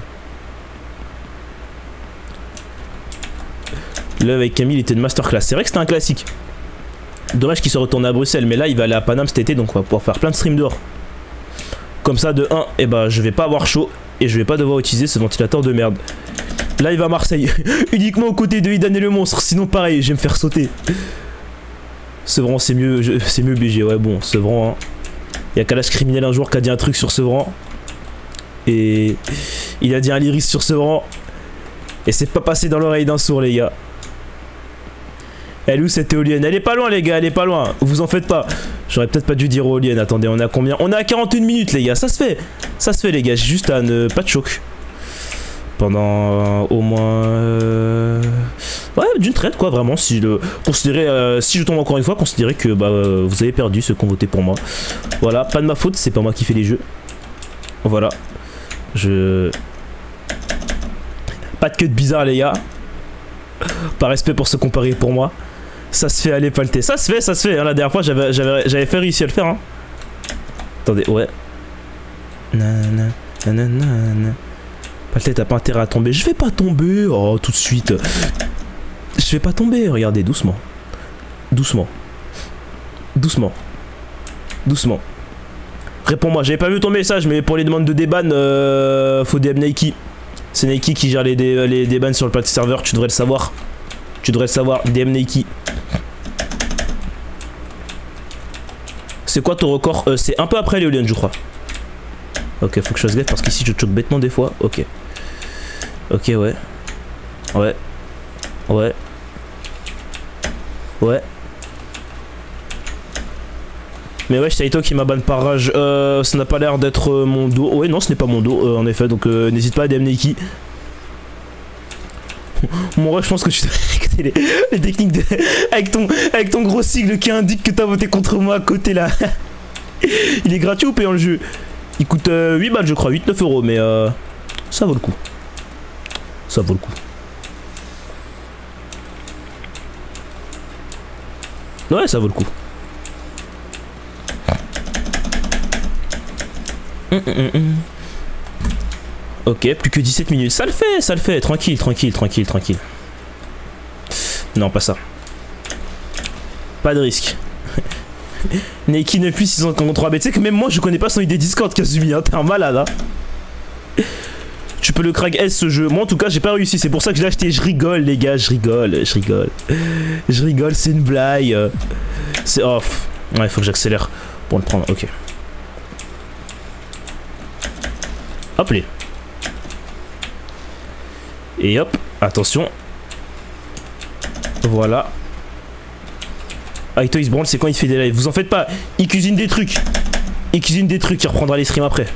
Là, avec Camille, il était de masterclass. C'est vrai que c'était un classique. Dommage qu'il se retourne à Bruxelles, mais là, il va aller à Paname cet été, donc on va pouvoir faire plein de streams dehors. Comme ça, de un, et bah, je vais pas avoir chaud et je vais pas devoir utiliser ce ventilateur de merde. Là, il va à Marseille, uniquement aux côtés de Idan et le monstre. Sinon, pareil, je vais me faire sauter. Sevran, c'est mieux, c'est mieux B G. Ouais, bon, Sevran. Hein. Il y a Kalash Criminel un jour qui a dit un truc sur Sevran. Et il a dit un lyris sur Sevran. Et c'est pas passé dans l'oreille d'un sourd, les gars. Elle est où cette éolienne? Elle est pas loin, les gars, elle est pas loin. Vous en faites pas. J'aurais peut-être pas dû dire éolienne. Attendez, on a combien? On a à quarante et une minutes, les gars. Ça se fait. Ça se fait, les gars. J'ai juste à ne pas de choc. Pendant euh, au moins... Euh... Ouais, d'une traite, quoi, vraiment. Si, le, considérez, euh, si je tombe encore une fois, considérez que bah, euh, vous avez perdu ceux qui ont voté pour moi. Voilà, pas de ma faute, c'est pas moi qui fais les jeux. Voilà. Je... Pas de queue de bizarre, les gars. Par respect pour se comparer pour moi. Ça se fait, aller palter. Ça se fait, ça se fait. Hein. La dernière fois, j'avais fait réussir à le faire. Hein. Attendez, ouais. Nanana, nanana. Paltais, t'as pas intérêt à tomber. Je vais pas tomber. Oh, tout de suite. Je vais pas tomber. Regardez, doucement. Doucement. Doucement. Doucement. Réponds-moi. J'avais pas vu ton message, mais pour les demandes de déban, euh, faut D M Nike. C'est Nike qui gère les, dé les débans sur le party serveur. Tu devrais le savoir. Tu devrais le savoir. D M Nike. C'est quoi ton record? euh, C'est un peu après l'éolienne, je crois. Ok, faut que je fasse gaffe parce qu'ici je choque bêtement des fois. Ok. Ok, ouais. Ouais. Ouais. Ouais. Mais ouais, c'est Taito qui m'a ban par rage. Euh, ça n'a pas l'air d'être euh, mon dos. Ouais, non, ce n'est pas mon dos, euh, en effet. Donc euh, n'hésite pas à D M Nike. Mon ref, je pense que tu dois écouter les, les techniques de... avec, ton, avec ton gros sigle qui indique que t'as voté contre moi à côté là. Il est gratuit ou payant le jeu? Il coûte euh, huit balles, je crois, huit neuf euros, mais euh, ça vaut le coup. Ça vaut le coup. Ouais, ça vaut le coup. Hum, hum, hum. Ok, plus que dix-sept minutes. Ça le fait, ça le fait. Tranquille, tranquille, tranquille, tranquille. Non, pas ça. Pas de risque. Nike neuf huit six cent cinquante-trois. Mais tu sais que même moi je connais pas son I D Discord, Kazumi, hein. T'es un malade, hein. Tu peux le crack S ce jeu. Moi en tout cas j'ai pas réussi, c'est pour ça que je l'ai acheté. Je rigole les gars, je rigole, je rigole. Je rigole, c'est une blague. C'est off. Ouais, il faut que j'accélère pour le prendre, ok. Hop les. Et hop, attention. Voilà. Aito il se branle, c'est quand il fait des lives. Vous en faites pas, il cuisine des trucs. Il cuisine des trucs, il reprendra les streams après.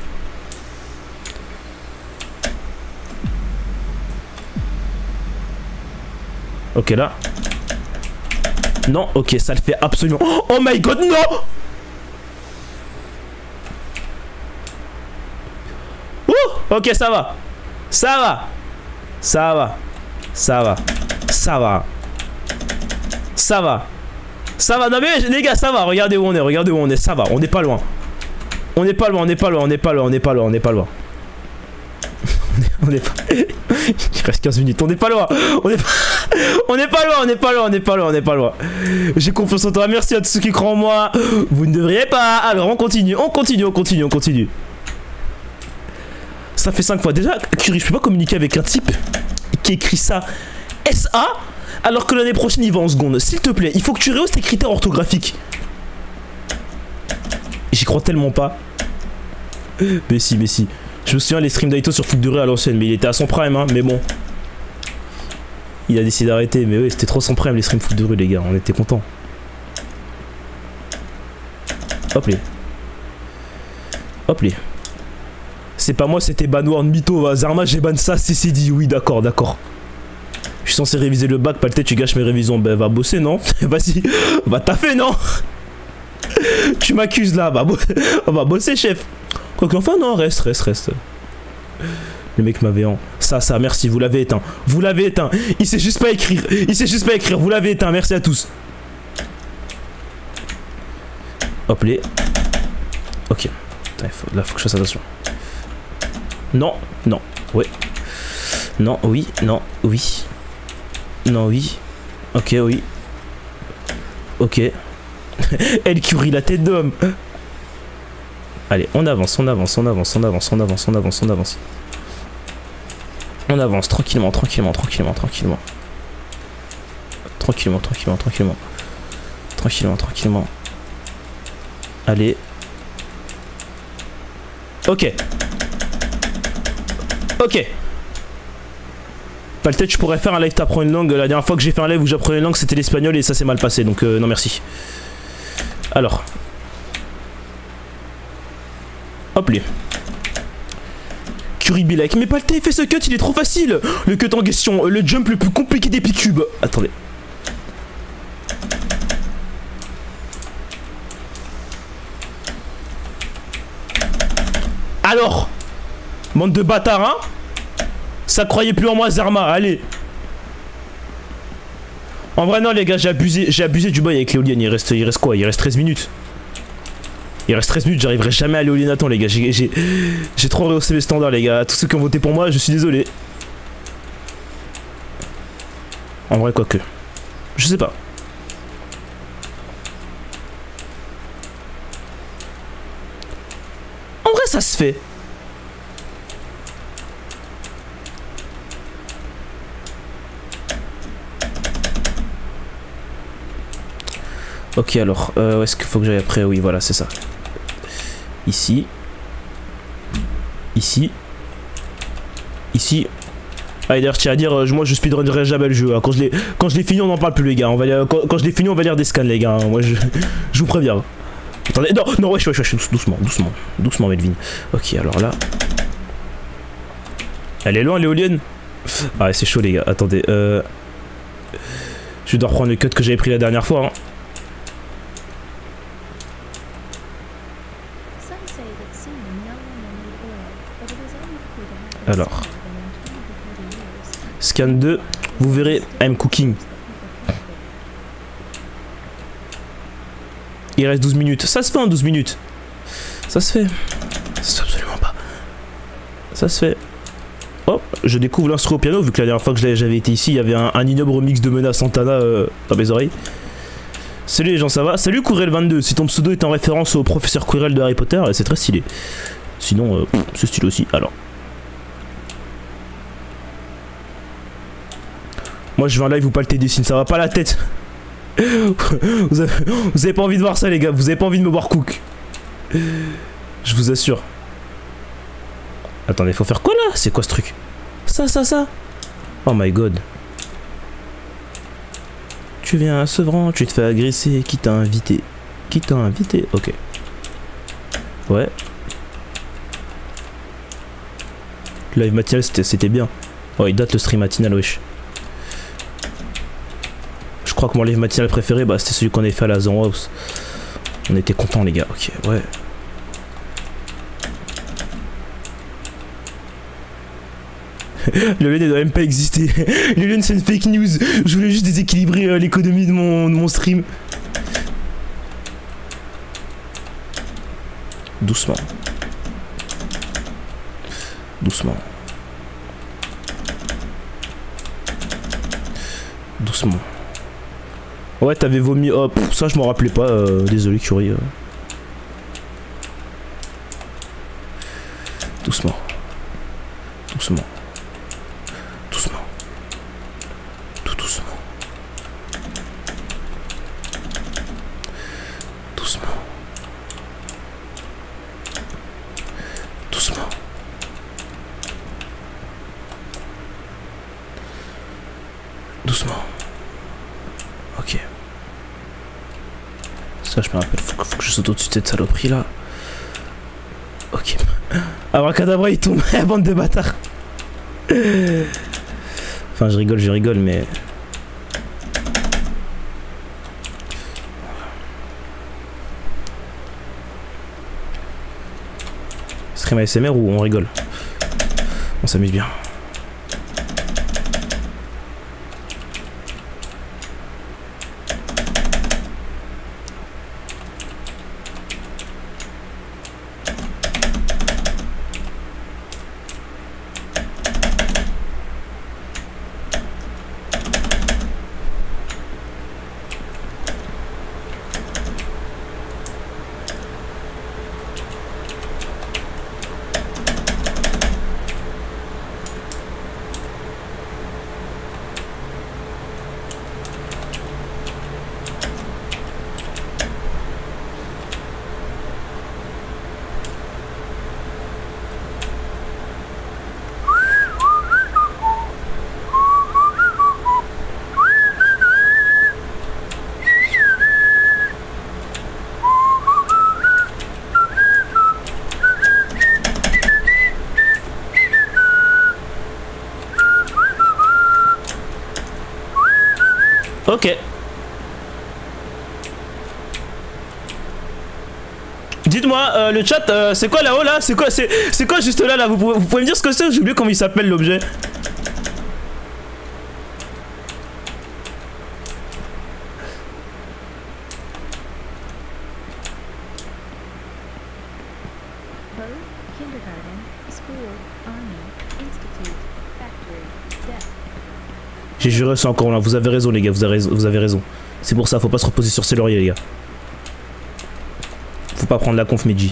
Ok là. Non, ok, ça le fait absolument. Oh my god, non. Ouh, ok, ça va. Ça va. Ça va. Ça va. Ça va. Ça va. Ça va, non mais les gars, ça va, regardez où on est, regardez où on est, ça va, on n'est pas loin. On n'est pas loin, on n'est pas loin, on n'est pas loin, on n'est pas loin, on n'est pas loin. On n'est pas... Il reste quinze minutes, on n'est pas loin. On n'est pas... on n'est pas loin, on n'est pas loin, on n'est pas loin, on n'est pas loin. J'ai confiance en toi, merci à tous ceux qui croient en moi. Vous ne devriez pas. Alors on continue, on continue, on continue, on continue. Ça fait cinq fois. Déjà, Curie, je peux pas communiquer avec un type qui écrit ça S A alors que l'année prochaine il va en seconde. S'il te plaît, il faut que tu rehausses tes critères orthographiques. J'y crois tellement pas. Mais si, mais si. Je me souviens les streams d'Aito sur Foot de rue à l'ancienne, mais il était à son prime, hein, mais bon. Il a décidé d'arrêter, mais oui, c'était trop son prime les streams Foot de rue, les gars, on était contents. Hop les. Hop les. C'est pas moi, c'était Banward Mytho. Zarma, j'ai ban ça, c'est c'est dit. Oui, d'accord, d'accord. Je suis censé réviser le bac, pas le tête, tu gâches mes révisions. Ben, va bosser, non? Vas-y, va taffer, non? Tu m'accuses là, va, bo va bosser, chef. Quoique, enfin, non, reste, reste, reste. Le mec m'avait en. Ça, ça, merci, vous l'avez éteint. Vous l'avez éteint. Il sait juste pas écrire. Il sait juste pas écrire. Vous l'avez éteint, merci à tous. Hop les. Ok. Attends, faut... là, faut que je fasse attention. Non, non, ouais. Non, oui, non, oui. Non, oui. Ok, oui. Ok. Elle curie la tête d'homme. Allez, on avance, on avance, on avance, on avance, on avance, on avance, on avance. On avance tranquillement, tranquillement, tranquillement, tranquillement. Tranquillement, tranquillement, tranquillement. Tranquillement, tranquillement. Allez. Ok. Ok. Pas le tête, je pourrais faire un live t'apprends une langue. La dernière fois que j'ai fait un live où j'apprenais une langue, c'était l'espagnol et ça s'est mal passé. Donc euh, non merci. Alors. Hop les. Curry be like. Mais Palté, fais ce cut, il est trop facile. Le cut en question, le jump le plus compliqué des P-Cubes. Attendez. Alors, bande de bâtards, hein. Ça croyait plus en moi, Zarma, allez. En vrai, non, les gars, j'ai abusé, j'ai abusé du bail avec l'éolienne. Il reste, il reste quoi? Il reste treize minutes. Il reste treize minutes, j'arriverai jamais à l'éolienne à temps, les gars. J'ai trop rehaussé mes standards, les gars. Tous ceux qui ont voté pour moi, je suis désolé. En vrai, quoique. Je sais pas. En vrai, ça se fait. Ok, alors, euh, où est-ce qu'il faut que j'aille après? Oui, voilà, c'est ça. Ici. Ici. Ici. Ah, d'ailleurs, tiens à dire, euh, moi je speedrunnerai jamais le jeu. Hein. Quand je l'ai fini, on n'en parle plus, les gars. On va lire, quand, quand je l'ai fini, on va lire des scans, les gars. Hein. Moi, je, je vous préviens. Attendez, non, non, wesh, wesh, wesh, doucement, doucement, doucement, Melvin. Ok, alors là. Elle est loin, l'éolienne. Ah, ouais, c'est chaud, les gars. Attendez, euh. Je dois reprendre le cut que j'avais pris la dernière fois. Hein. Alors. Scan deux, vous verrez, I'm cooking. Il reste douze minutes. Ça se fait en douze minutes. Ça se fait. Ça se fait absolument pas. Ça se fait. Oh, je découvre l'instru au piano, vu que la dernière fois que j'avais été ici, il y avait un, un ignoble remix de Mena Santana euh, dans mes oreilles. Salut les gens, ça va? Salut Quirrell vingt-deux, si ton pseudo est en référence au professeur Quirrell de Harry Potter, c'est très stylé. Sinon, euh, c'est stylé aussi. Alors. Moi je vais en live, vous paltez des signes, ça va pas la tête. vous, avez, vous avez pas envie de voir ça, les gars, vous avez pas envie de me voir cook. Je vous assure. Attendez, faut faire quoi là? C'est quoi ce truc? Ça, ça, ça. Oh my god. Tu viens à Sevran, tu te fais agresser, qui t'a invité? Qui t'a invité? Ok. Ouais. Le live matinal c'était bien. Oh, il date le stream matinal, wesh. Je crois que mon live matinal préféré, bah, c'était celui qu'on avait fait à la Zone House. On était contents, les gars. Ok, ouais. Le lien ne doit même pas exister. Le lien c'est une fake news. Je voulais juste déséquilibrer euh, l'économie de mon, de mon stream. Doucement. Doucement. Doucement. Ouais, t'avais vomi. Oh, pff, ça, je m'en rappelais pas. Euh, désolé, Curry. Euh. Doucement. Doucement. Doucement. Tout doucement. Doucement. Doucement. Doucement. Ok. Ça, je me rappelle. Faut, faut que je saute au-dessus de cette saloperie là. Ok. Abracadabra, il tombe. Bande de bâtards. Enfin, je rigole, je rigole, mais. Stream A S M R ou on rigole? On s'amuse bien. Ok. Dites-moi, euh, le chat, euh, c'est quoi là-haut là? C'est quoi, c'est, c'est quoi juste là là? Vous pouvez, vous pouvez me dire ce que c'est? J'ai oublié comment il s'appelle l'objet. J'ai juré, c'est encore là. Vous avez raison, les gars. Vous avez raison. Vous avez raison. C'est pour ça, faut pas se reposer sur ses lauriers, les gars. Faut pas prendre la conf, Medji.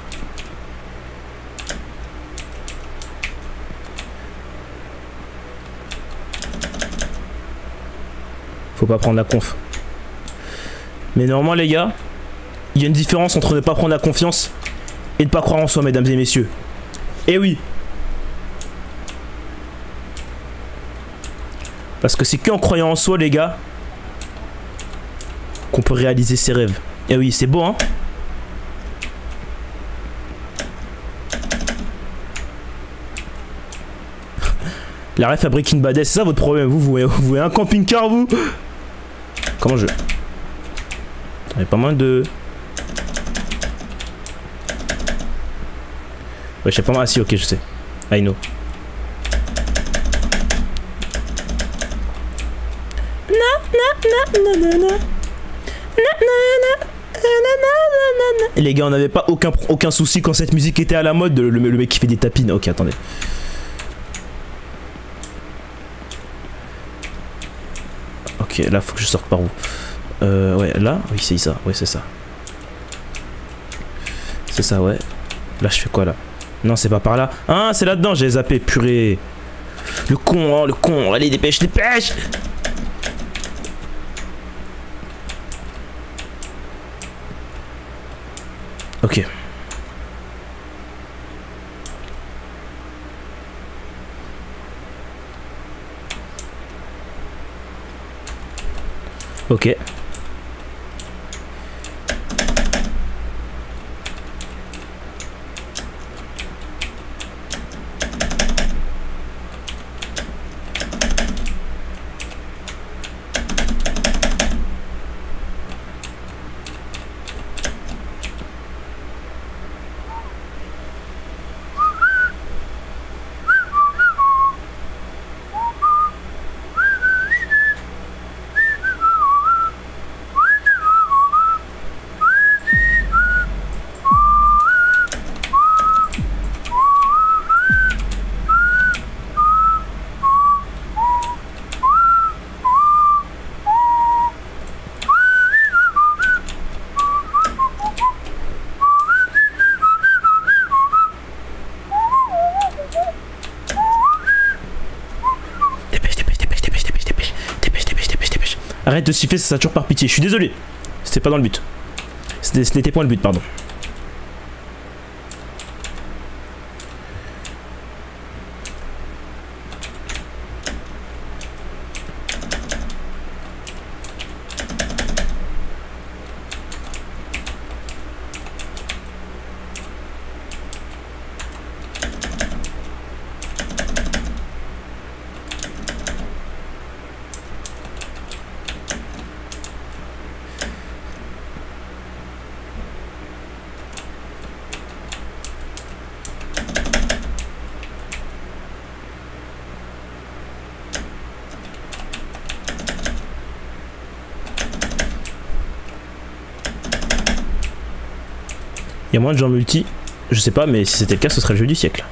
Faut pas prendre la conf. Mais normalement, les gars, il y a une différence entre ne pas prendre la confiance et ne pas croire en soi, mesdames et messieurs. Eh oui. Parce que c'est qu'en croyant en soi, les gars, qu'on peut réaliser ses rêves. Eh oui, c'est beau, hein. La ref à Breaking Bad, c'est ça votre problème? Vous, vous, vous voulez un camping-car, vous? Comment je... Il y a pas mal de... Ouais, je sais pas mal... Ah si, ok, je sais. I know. Et les gars, on n'avait pas aucun, aucun souci quand cette musique était à la mode. Le, le mec qui fait des tapines. Ok, attendez. Ok, là, faut que je sorte par où? Euh, ouais, là? Oui, c'est ça. Ouais, c'est ça. C'est ça, ouais. Là, je fais quoi, là? Non, c'est pas par là. Ah, c'est là-dedans, j'ai zappé. Purée. Le con, oh, le con. Allez, dépêche, dépêche! Ok. Ok. Arrête de siffler, ça sature par pitié. Je suis désolé. C'était pas dans le but. Ce n'était pas le but, pardon. Il y a moins de gens multi, je sais pas, mais si c'était le cas, ce serait le jeu du siècle.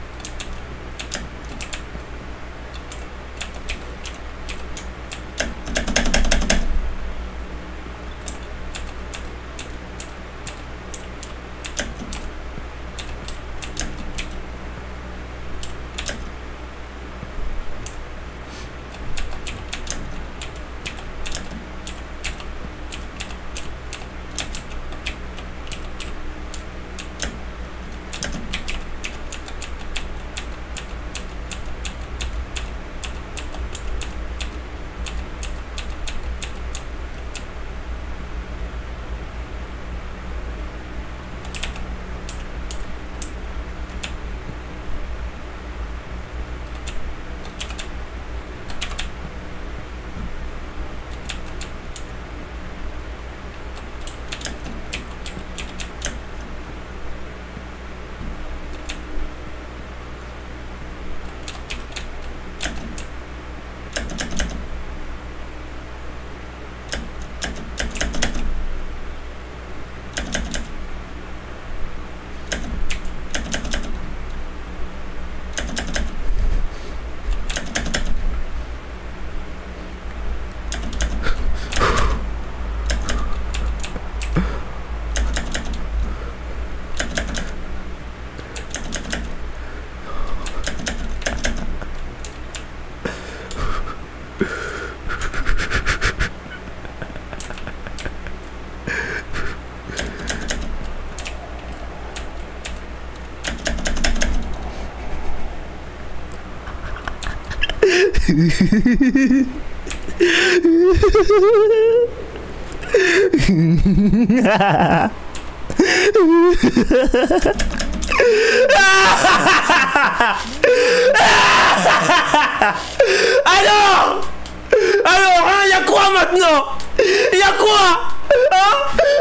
Alors Alors, hein, y'a quoi maintenant? Y'a quoi? Hein?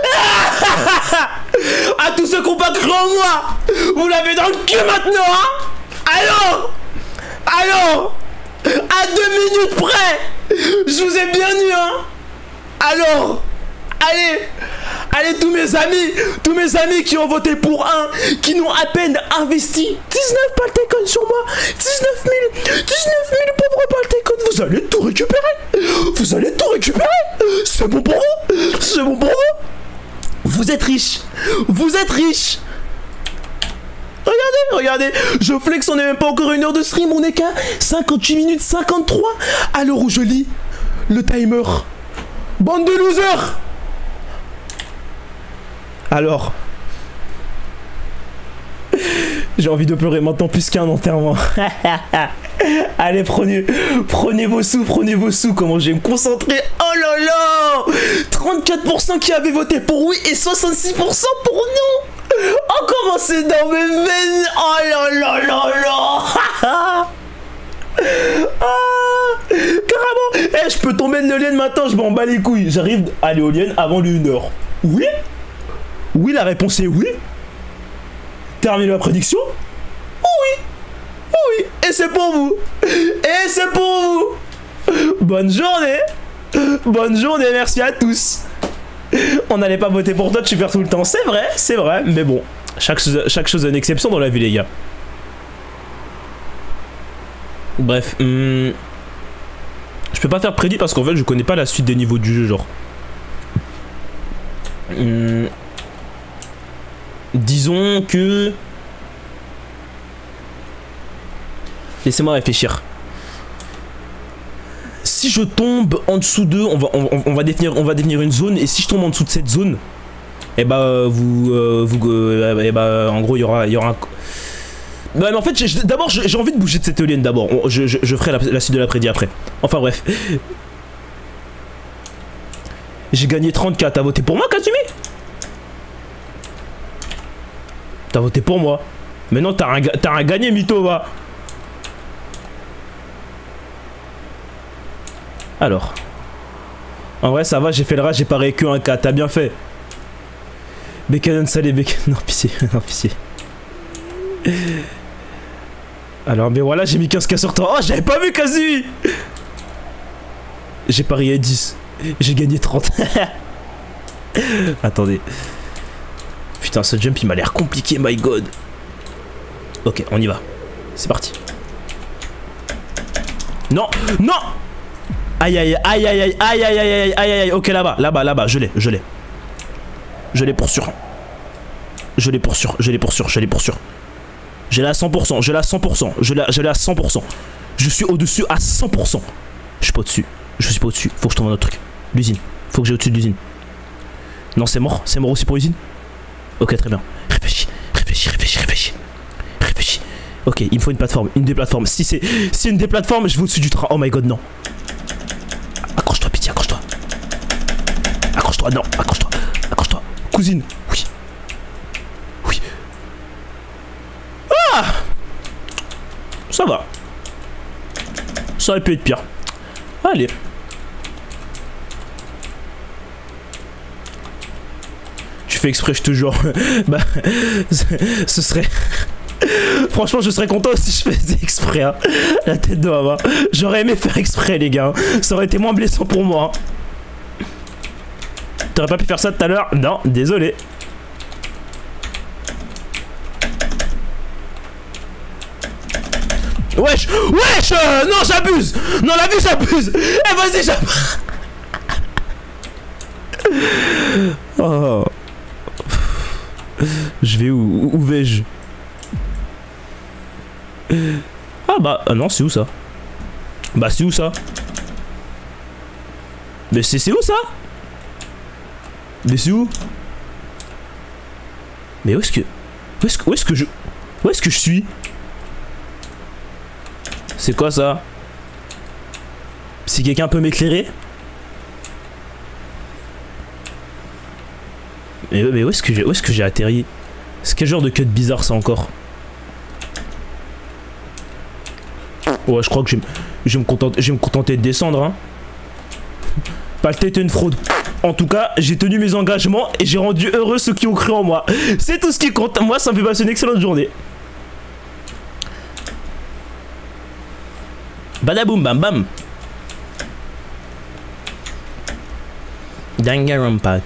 À tous ceux qui n'ont pas cru en moi, vous l'avez dans le cul maintenant, hein? Alors Alors à deux minutes près, je vous ai bien eu, hein? Alors Allez, allez tous mes amis, tous mes amis qui ont voté pour un, qui n'ont à peine investi dix-neuf Paltecon sur moi, dix-neuf mille, dix-neuf mille pauvres Paltecon, vous allez tout récupérer, vous allez tout récupérer, c'est bon pour vous, c'est bon pour vous, vous êtes riches, vous êtes riches. Regardez, regardez, je flex, on n'est même pas encore une heure de stream, on est qu'à cinquante-huit minutes cinquante-trois, à l'heure où je lis le timer. Bande de losers. Alors, j'ai envie de pleurer maintenant plus qu'un enterrement. Allez, prenez, prenez vos sous, prenez vos sous. Comment je vais me concentrer? Oh là là, trente-quatre pour cent qui avaient voté pour oui et soixante-six pour cent pour non. Oh, comment c'est dans mes veines. Oh là là là là. Ah, carrément. Eh, hey, je peux tomber de l'éolienne maintenant, je m'en bats les couilles. J'arrive à l'éolienne avant l'une heure. Oui? Oui, la réponse est oui. Terminez la prédiction? Oui. Oui. Et c'est pour vous. Et c'est pour vous. Bonne journée. Bonne journée, merci à tous. On n'allait pas voter pour toi, tu perds tout le temps. C'est vrai, c'est vrai. Mais bon, chaque, chaque chose a une exception dans la vie, les gars. Bref. Hum, je peux pas faire prédit parce qu'en fait, je connais pas la suite des niveaux du jeu, genre. Hum, disons que... Laissez-moi réfléchir. Si je tombe en dessous d'eux, on va, on, on va définir, on va définir une zone. Et si je tombe en dessous de cette zone, et eh bah vous, euh, vous, euh, et bah en gros il y aura, il y aura un... Bah, mais en fait, d'abord j'ai envie de bouger de cette éolienne d'abord. Je, je, je ferai la, la suite de la prédit après. Enfin bref. J'ai gagné trente-quatre. T'as voté pour moi, Kazumi? T'as voté pour moi. Mais non, t'as rien, t'as rien gagné, mytho, va. Alors. En vrai, ça va, j'ai fait le rage, j'ai paré que un K. T'as bien fait. Bécanon salé, bécanon. Non, pitié, non, pitié. Alors, mais voilà, j'ai mis quinze K sur toi. Oh, j'avais pas vu, Kazumi. J'ai parié dix. J'ai gagné trente. Attendez. Putain, ce jump, il m'a l'air compliqué, my god. Ok, on y va. C'est parti. Non, non. Aïe, aïe, aïe, aïe, aïe, aïe, aïe, aïe, aïe, aïe, aïe. Ok, là-bas, là-bas, là-bas, je l'ai, je l'ai. Je l'ai pour sûr. Je l'ai pour sûr, je l'ai pour sûr, je l'ai pour sûr. Je l'ai à cent pour cent, je l'ai à cent pour cent, je l'ai à cent pour cent. Je suis au-dessus à cent pour cent. Je suis pas au-dessus, je suis pas au-dessus. Faut que je trouve un autre truc. L'usine, faut que j'ai au-dessus de l'usine. Non, c'est mort, c'est mort aussi pour l'usine. Ok, très bien. Réfléchis, réfléchis, réfléchis, réfléchis. Réfléchis. Ok, il me faut une plateforme, une des plateformes. Si c'est si une des plateformes, je vais au-dessus du train. Oh my god, non. Accroche-toi, pitié, accroche-toi. Accroche-toi, non, accroche-toi. Accroche-toi. Cousine, oui. Oui. Ah! Ça va. Ça aurait pu être pire. Allez. Tu fais exprès, je te jure. Bah, ce serait... Franchement, je serais content si je faisais exprès, hein. La tête de maman. J'aurais aimé faire exprès, les gars. Ça aurait été moins blessant pour moi. T'aurais pas pu faire ça tout à l'heure? Non, désolé. Wesh, wesh, euh, non, j'abuse. Non, la vie, j'abuse. Eh, vas-y, j'abuse. Oh. Je vais où? Où vais-je? Ah bah, ah non, c'est où ça? Bah, c'est où ça? Mais c'est où ça? Mais c'est où? Mais où est-ce que... Où est-ce que... Où est-ce que je... Où est-ce que je suis? C'est quoi ça? Si quelqu'un peut m'éclairer. Mais, mais où est-ce que j'ai où est-ce que j'ai atterri? C'est quel genre de cut bizarre ça encore? Ouais, je crois que je, je, vais me contenter, je vais me contenter de descendre. Hein. Paltais était une fraude. En tout cas, j'ai tenu mes engagements et j'ai rendu heureux ceux qui ont cru en moi. C'est tout ce qui compte. Moi, ça me fait passer une excellente journée. Badaboum bam bam. Dangarampa.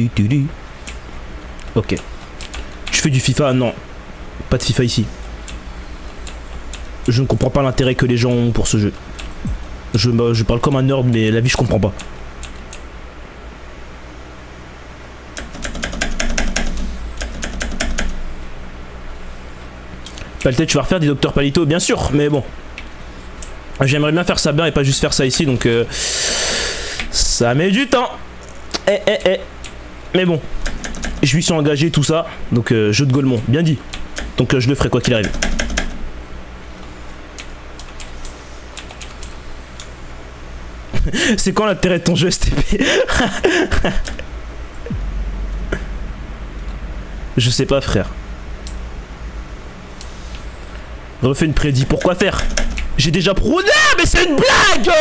Ok. Je fais du FIFA? Non. Pas de FIFA ici. Je ne comprends pas l'intérêt que les gens ont pour ce jeu. Je, je parle comme un nerd, mais la vie, je comprends pas. Paltais, tu vas refaire des Docteur Palito? Bien sûr, mais bon. J'aimerais bien faire ça bien et pas juste faire ça ici, donc... Euh, ça met du temps. Eh, eh, eh. Mais bon. Je lui suis engagé, tout ça. Donc, euh, jeu de Golemont. Bien dit. Donc, euh, je le ferai quoi qu'il arrive. C'est quand l'intérêt de ton jeu S T P? Je sais pas, frère. Refais une prédit. Pourquoi faire? J'ai déjà prouvé. Mais c'est une blague.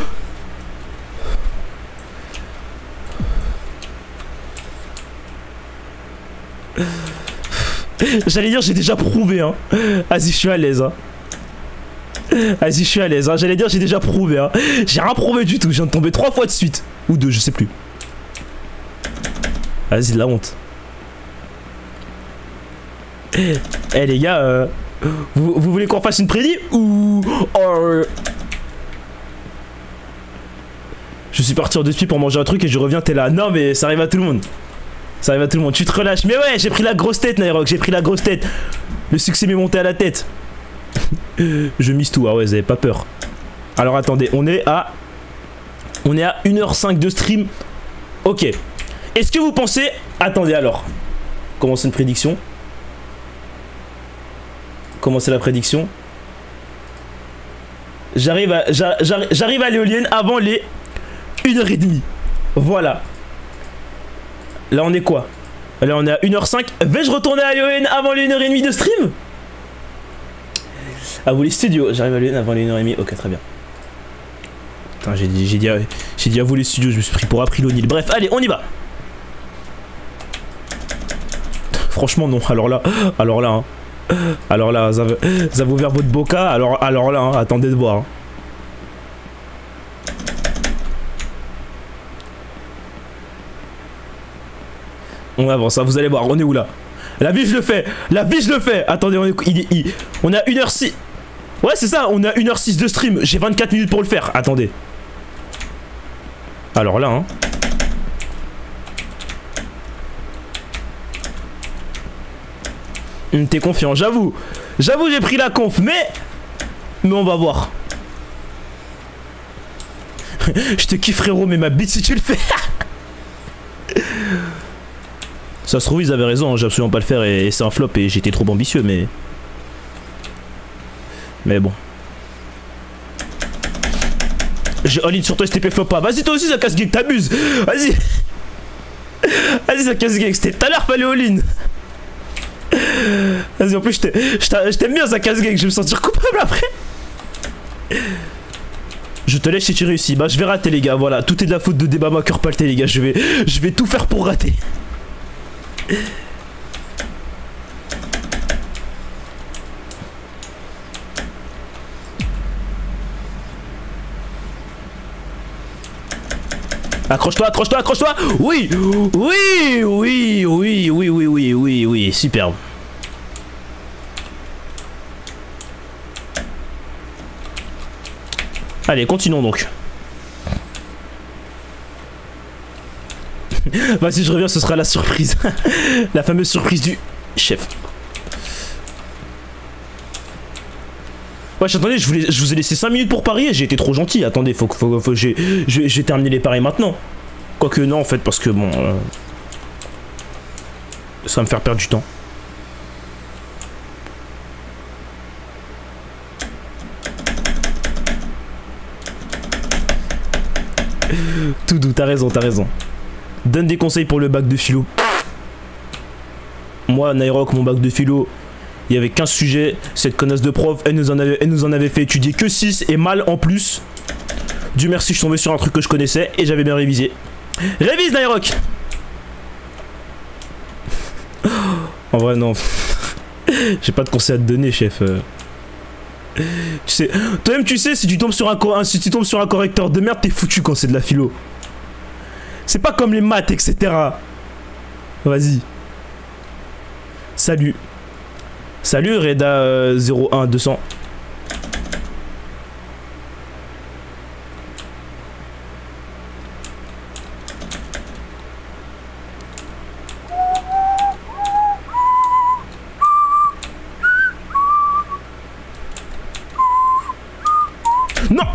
J'allais dire j'ai déjà prouvé hein. Vas-y, je suis à l'aise hein. Vas-y, je suis à l'aise hein. J'allais dire j'ai déjà prouvé hein. J'ai rien prouvé du tout. Je viens de tomber trois fois de suite. Ou deux, je sais plus. Vas-y, de la honte. Eh hey, les gars euh, vous, vous voulez qu'on fasse une prédit ou... Oh, je suis parti en deux pour manger un truc et je reviens, t'es là. Non mais ça arrive à tout le monde. Ça arrive à tout le monde. Tu te relâches. Mais ouais, j'ai pris la grosse tête, Nairok. J'ai pris la grosse tête. Le succès m'est monté à la tête. Je mise tout. Ah ouais, vous avez pas peur. Alors attendez, on est à... On est à une heure cinq de stream. Ok. Est-ce que vous pensez... Attendez alors. Commencer une prédiction. Commencer la prédiction. J'arrive à... J'arrive à l'éolienne avant les une heure trente. Voilà. Là on est quoi? Là on est à une heure cinq. Vais-je retourner à l'éolienne avant les une heure trente de stream? À vous les studios. J'arrive à l'éolienne avant les une heure trente. Ok, très bien. Putain, j'ai dit, dit, dit à vous les studios. Je me suis pris pour April O'Neil. Bref, allez, on y va. Franchement non. Alors là, alors là, hein. Alors là, ça vous avez ouvert votre boca. Alors, alors là, hein. Attendez de voir. Hein. On avance, hein, vous allez voir, on est où là? La vie je le fais, la vie je le fais. Attendez, on est, il, il, on a une heure six. Ouais c'est ça, on a une heure six de stream. J'ai vingt-quatre minutes pour le faire, attendez. Alors là hein. Hum, T'es confiant, j'avoue. J'avoue j'ai pris la conf, mais... Mais on va voir. Je te kiffe frérot, mais ma bite si tu le fais. Ça se trouve ils avaient raison, hein, j'ai absolument pas le faire et, et c'est un flop et j'étais trop ambitieux mais... Mais bon. J'ai all-in sur toi S T P flop pas. Vas-y toi aussi ça casse geek, t'abuses. Vas-y. Vas-y ça casse geek, c'était tout à l'heure fallait all-in. Vas-y en plus je t'aime bien ça casse geek, je vais me sentir coupable après. Je te laisse si tu réussis. Bah je vais rater les gars, voilà. Tout est de la faute de Débat Maker Palté les gars, je vais, je vais tout faire pour rater. Accroche-toi, accroche-toi, accroche-toi. Oui, oui, oui, oui, oui, oui, oui, oui, oui, superbe. Allez, continuons donc. Vas-y, je reviens, ce sera la surprise. La fameuse surprise du chef. Ouais, attendez, je, voulais, je vous ai laissé cinq minutes pour parier, j'ai été trop gentil. Attendez, faut que faut, faut, j'ai j'ai terminé les paris maintenant. Quoique non, en fait, parce que bon... Euh, ça va me faire perdre du temps. Tout doux, t'as raison, t'as raison. Donne des conseils pour le bac de philo. Moi, Nairok, mon bac de philo, il y avait quinze sujets. Cette connasse de prof, elle nous en avait, elle nous en avait fait étudier que six et mal en plus. Dieu merci, je suis tombé sur un truc que je connaissais et j'avais bien révisé. Révise, Nairok. En vrai, non. J'ai pas de conseils à te donner, chef. Tu sais, toi-même, tu sais, si tu tombes sur un, si tu tombes sur un correcteur de merde, t'es foutu quand c'est de la philo. C'est pas comme les maths, et cetera. Vas-y. Salut. Salut, Reda euh, zéro un deux cents. Non!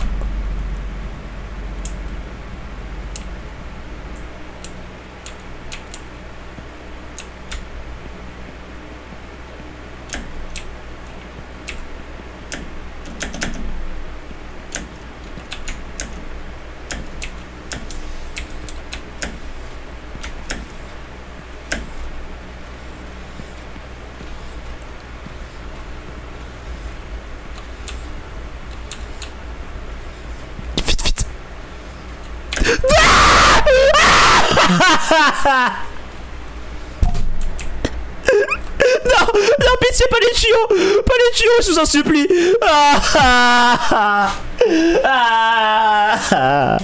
Non, non, pitié, pas les tuyaux, pas les tuyaux, je vous en supplie. Ah, ah, ah, ah.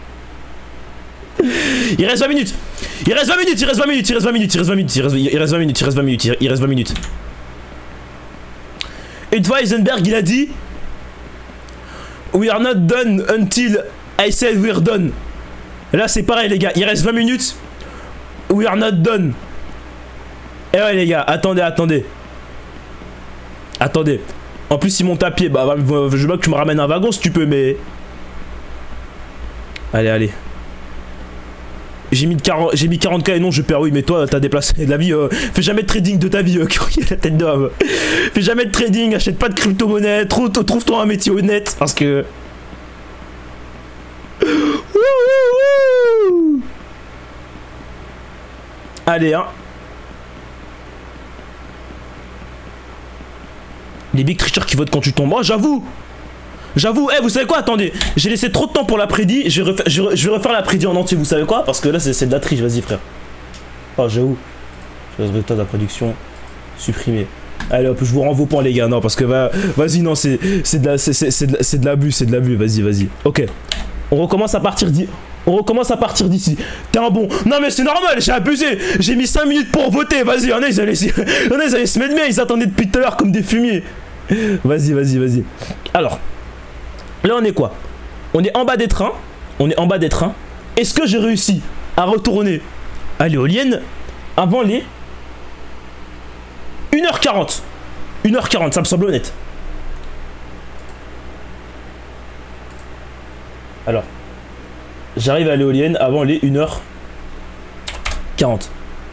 Il reste vingt minutes. Il reste vingt minutes, il reste vingt minutes, il reste vingt minutes, il reste vingt minutes, il reste, il reste vingt minutes, il reste vingt minutes, il reste vingt minutes. Une fois, Heisenberg, il a dit We are not done until I said we're done. Là, c'est pareil, les gars, il reste vingt minutes. We are not done. Eh ouais, les gars, attendez, attendez. Attendez. En plus, il monte à pied. Bah, je veux pas que tu me ramènes un wagon si tu peux, mais. Allez, allez. J'ai mis, j'ai mis quarante K et non, je perds. Oui, mais toi, t'as déplacé de la vie. Euh, fais jamais de trading de ta vie, euh, la tête d'homme. Fais jamais de trading, achète pas de crypto-monnaie. Trouve-toi un métier honnête. Parce que. Allez, hein. Les big trichers qui votent quand tu tombes. Oh, j'avoue. J'avoue. Eh, hey, vous savez quoi? Attendez. J'ai laissé trop de temps pour l'après-midi. Je, je, je vais refaire l'après-midi en entier. Vous savez quoi? Parce que là, c'est de la triche. Vas-y, frère. Oh, j'avoue. Résultat de la production. Supprimé. Allez, hop, je vous renvoie point, les gars. Non, parce que va, vas-y, non, c'est de la, c'est de l'abus. C'est de l'abus. Vas-y, vas-y. Ok. On recommence à partir d'ici. On recommence à partir d'ici. T'es un bon. Non mais c'est normal, j'ai abusé. J'ai mis cinq minutes pour voter. Vas-y, y'en a, ils allaient, y'en a, ils allaient se mettre bien. Ils attendaient depuis tout à l'heure comme des fumiers. Vas-y, vas-y, vas-y. Alors, là on est quoi? On est en bas des trains. On est en bas des trains. Est-ce que j'ai réussi à retourner à l'éolienne avant les une heure quarante? une heure quarante, ça me semble honnête. Alors, j'arrive à l'éolienne avant les une heure quarante.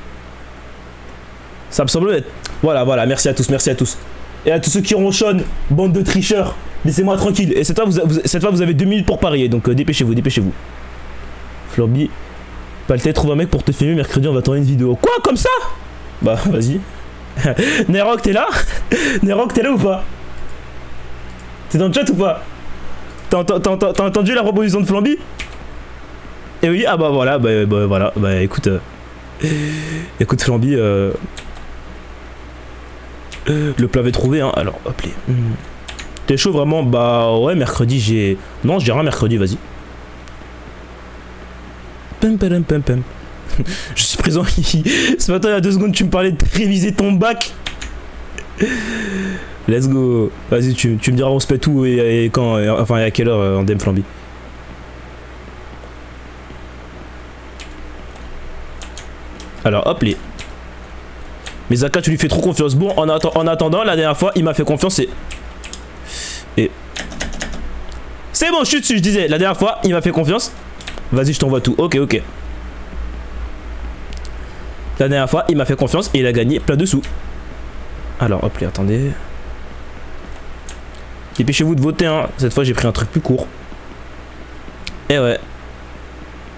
Ça me semble honnête. Voilà, voilà, merci à tous, merci à tous. Et à tous ceux qui ronchonnent, bande de tricheurs, laissez-moi tranquille. Et cette fois, vous, vous, cette fois, vous avez deux minutes pour parier, donc euh, dépêchez-vous, dépêchez-vous. Florby, Paltais, trouve un mec pour te filmer mercredi, on va tourner une vidéo. Quoi, comme ça? Bah, vas-y. Nairok, t'es là? Nairok, t'es là ou pas? T'es dans le chat ou pas? T'as entendu la proposition de Flamby? Et oui, ah bah voilà, bah, bah voilà, bah écoute, euh, écoute Flamby, euh, le plat avait trouvé, hein, alors hop les. Hmm. T'es chaud vraiment? Bah ouais, mercredi j'ai, non j'ai rien mercredi, vas-y. Pum pum pum pum. Je suis présent. Ce matin il y a deux secondes tu me parlais de réviser ton bac. Let's go. Vas-y, tu, tu me diras on se pète où et, et quand, et, enfin et à quelle heure euh, en D M Flamby. Alors hop les. Mais Zaka tu lui fais trop confiance. Bon en, atte en attendant la dernière fois il m'a fait confiance et... Et... C'est bon je suis dessus je disais. La dernière fois il m'a fait confiance. Vas-y je t'envoie tout. Ok ok. La dernière fois il m'a fait confiance et il a gagné plein de sous. Alors hop les attendez. Dépêchez-vous de voter hein. Cette fois j'ai pris un truc plus court. Et ouais.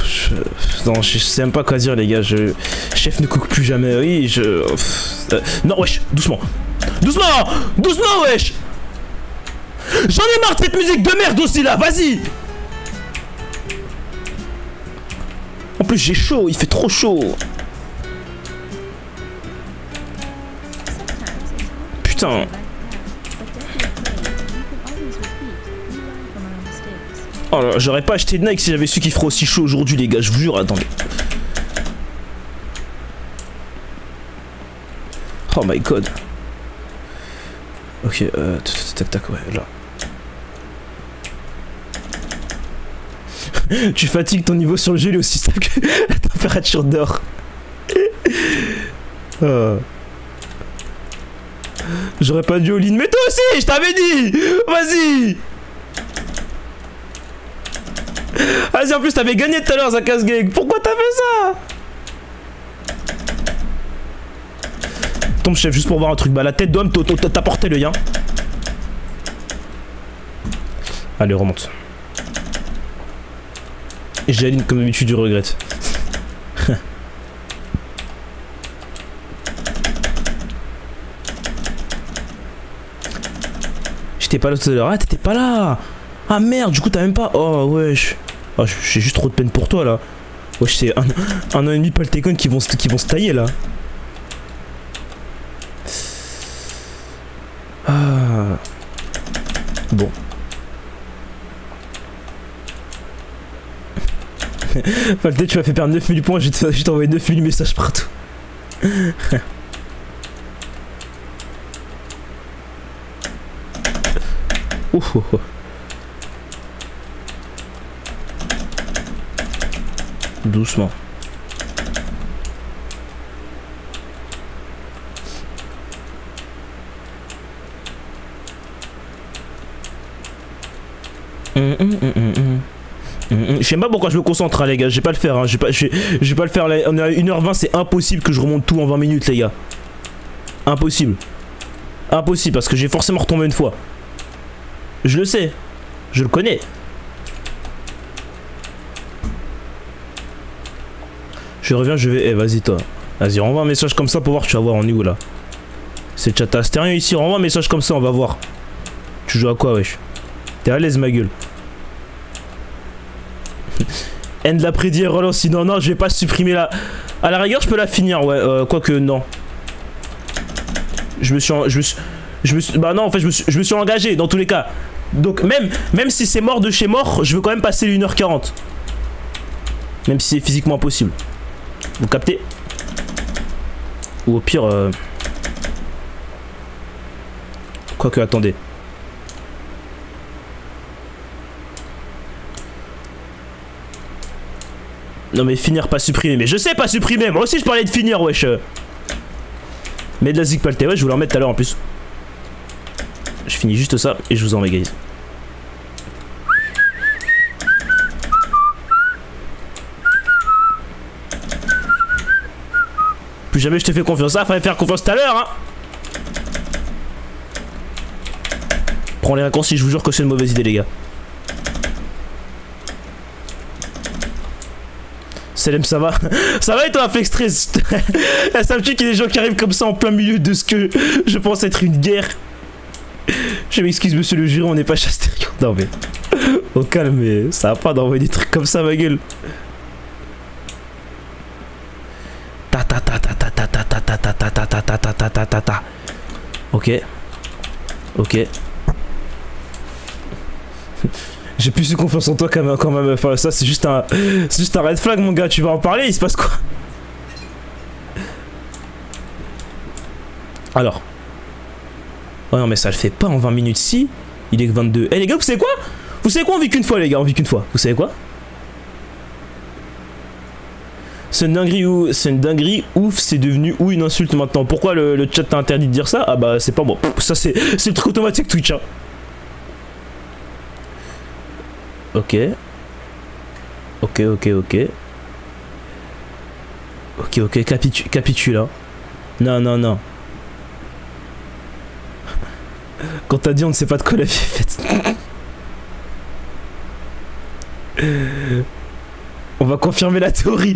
je... Non, je sais même pas quoi dire, les gars. Je... Chef ne cook plus jamais. Oui, je... Euh... Non, wesh, doucement. Doucement. Doucement, wesh. J'en ai marre de cette musique de merde aussi, là. Vas-y. En plus, j'ai chaud. Il fait trop chaud. Putain. Oh là, j'aurais pas acheté de Nike si j'avais su qu'il ferait aussi chaud aujourd'hui, les gars, je vous jure, attendez. Oh my god. Ok, euh, tac tac, ouais, là. Tu fatigues ton niveau sur le jeu, il est aussi stable que la température dehors. Oh. J'aurais pas dû all-in, mais toi aussi, je t'avais dit. Vas-y. Vas-y, en plus t'avais gagné tout à l'heure, ça casse-gang. Pourquoi t'as fait ça? Tombe chef, juste pour voir un truc. Bah la tête d'homme, t'as porté l'œil, hein. Allez, remonte. Et j'aligne comme d'habitude, je regrette. J'étais pas là tout à l'heure. Ah, t'étais pas là. Ah merde, du coup t'as même pas... Oh wesh. Oh, j'ai juste trop de peine pour toi là. Wesh, c'est un, un an et demi Paltecon qui vont, qui vont se tailler là. Ah. Bon. Palte, tu m'as fait perdre neuf mille points, je vais t'envoyer neuf mille messages partout. Oh, oh, oh. Doucement. Hum, hum, hum, hum, hum. Je sais pas pourquoi je me concentre, hein, les gars. Je vais pas le faire. Hein. Je vais pas, je vais, je vais pas le faire. Là. On est à une heure vingt. C'est impossible que je remonte tout en vingt minutes, les gars. Impossible. Impossible parce que j'ai forcément retombé une fois. Je le sais. Je le connais. Je reviens, je vais... Eh, vas-y, toi. Vas-y, renvoie un message comme ça pour voir. Tu vas voir, on est où, là? C'est chat astérien ici. Renvoie un message comme ça, on va voir. Tu joues à quoi, wesh? T'es à l'aise, ma gueule. End la prédit relance. Sinon, non, je vais pas supprimer la... À la rigueur, je peux la finir, ouais. Euh, Quoique, non. Je me suis... En... Je me suis... Je me suis... Bah non, en fait, je me suis, je me suis engagé, dans tous les cas. Donc, même, même si c'est mort de chez mort, je veux quand même passer les une heure quarante. Même si c'est physiquement impossible. Vous captez? Ou au pire... Euh... Quoique, attendez. Non mais finir, pas supprimer. Mais je sais pas supprimer. Moi aussi, je parlais de finir, wesh. Mais de la zig palté, ouais, je voulais en mettre tout à l'heure en plus. Je finis juste ça et je vous en mets, guys. Plus jamais je te fais confiance. Ça, fallait faire confiance tout à l'heure, hein. Prends les raccourcis, je vous jure que c'est une mauvaise idée, les gars. Salam, ça va? Ça va et toi, fait stress? Ça me tue qu'il y ait des gens qui arrivent comme ça en plein milieu de ce que je pense être une guerre. Je m'excuse, monsieur le jury, on n'est pas chastérion. Non, mais au calme, mais ça va pas d'envoyer des trucs comme ça, ma gueule. Ta ta ta ta ta ta ta ta ta ta ta ta ta ta ta ta ta ta. Ok. Ok. J'ai plus eu confiance en toi quand même, quand même. Enfin, ça c'est juste un, c'est juste un red flag, mon gars. Tu vas en parler, il se passe quoi? Alors. Oh non mais ça le fait pas en vingt minutes si. Il est que vingt-deux. Eh les gars, vous savez quoi? Vous savez quoi? On vit qu'une fois, les gars, on vit qu'une fois. Vous savez quoi? C'est une dinguerie ou c'est une dinguerie ouf, c'est devenu ou une insulte maintenant. Pourquoi le, le chat t'a interdit de dire ça? Ah bah c'est pas bon. Ça c'est le truc automatique Twitch, hein. Ok. Ok, ok, ok. Ok, ok, capitu capitule, hein. Non, non, non. Quand t'as dit on ne sait pas de quoi la vie est faite. On va va confirmer la théorie.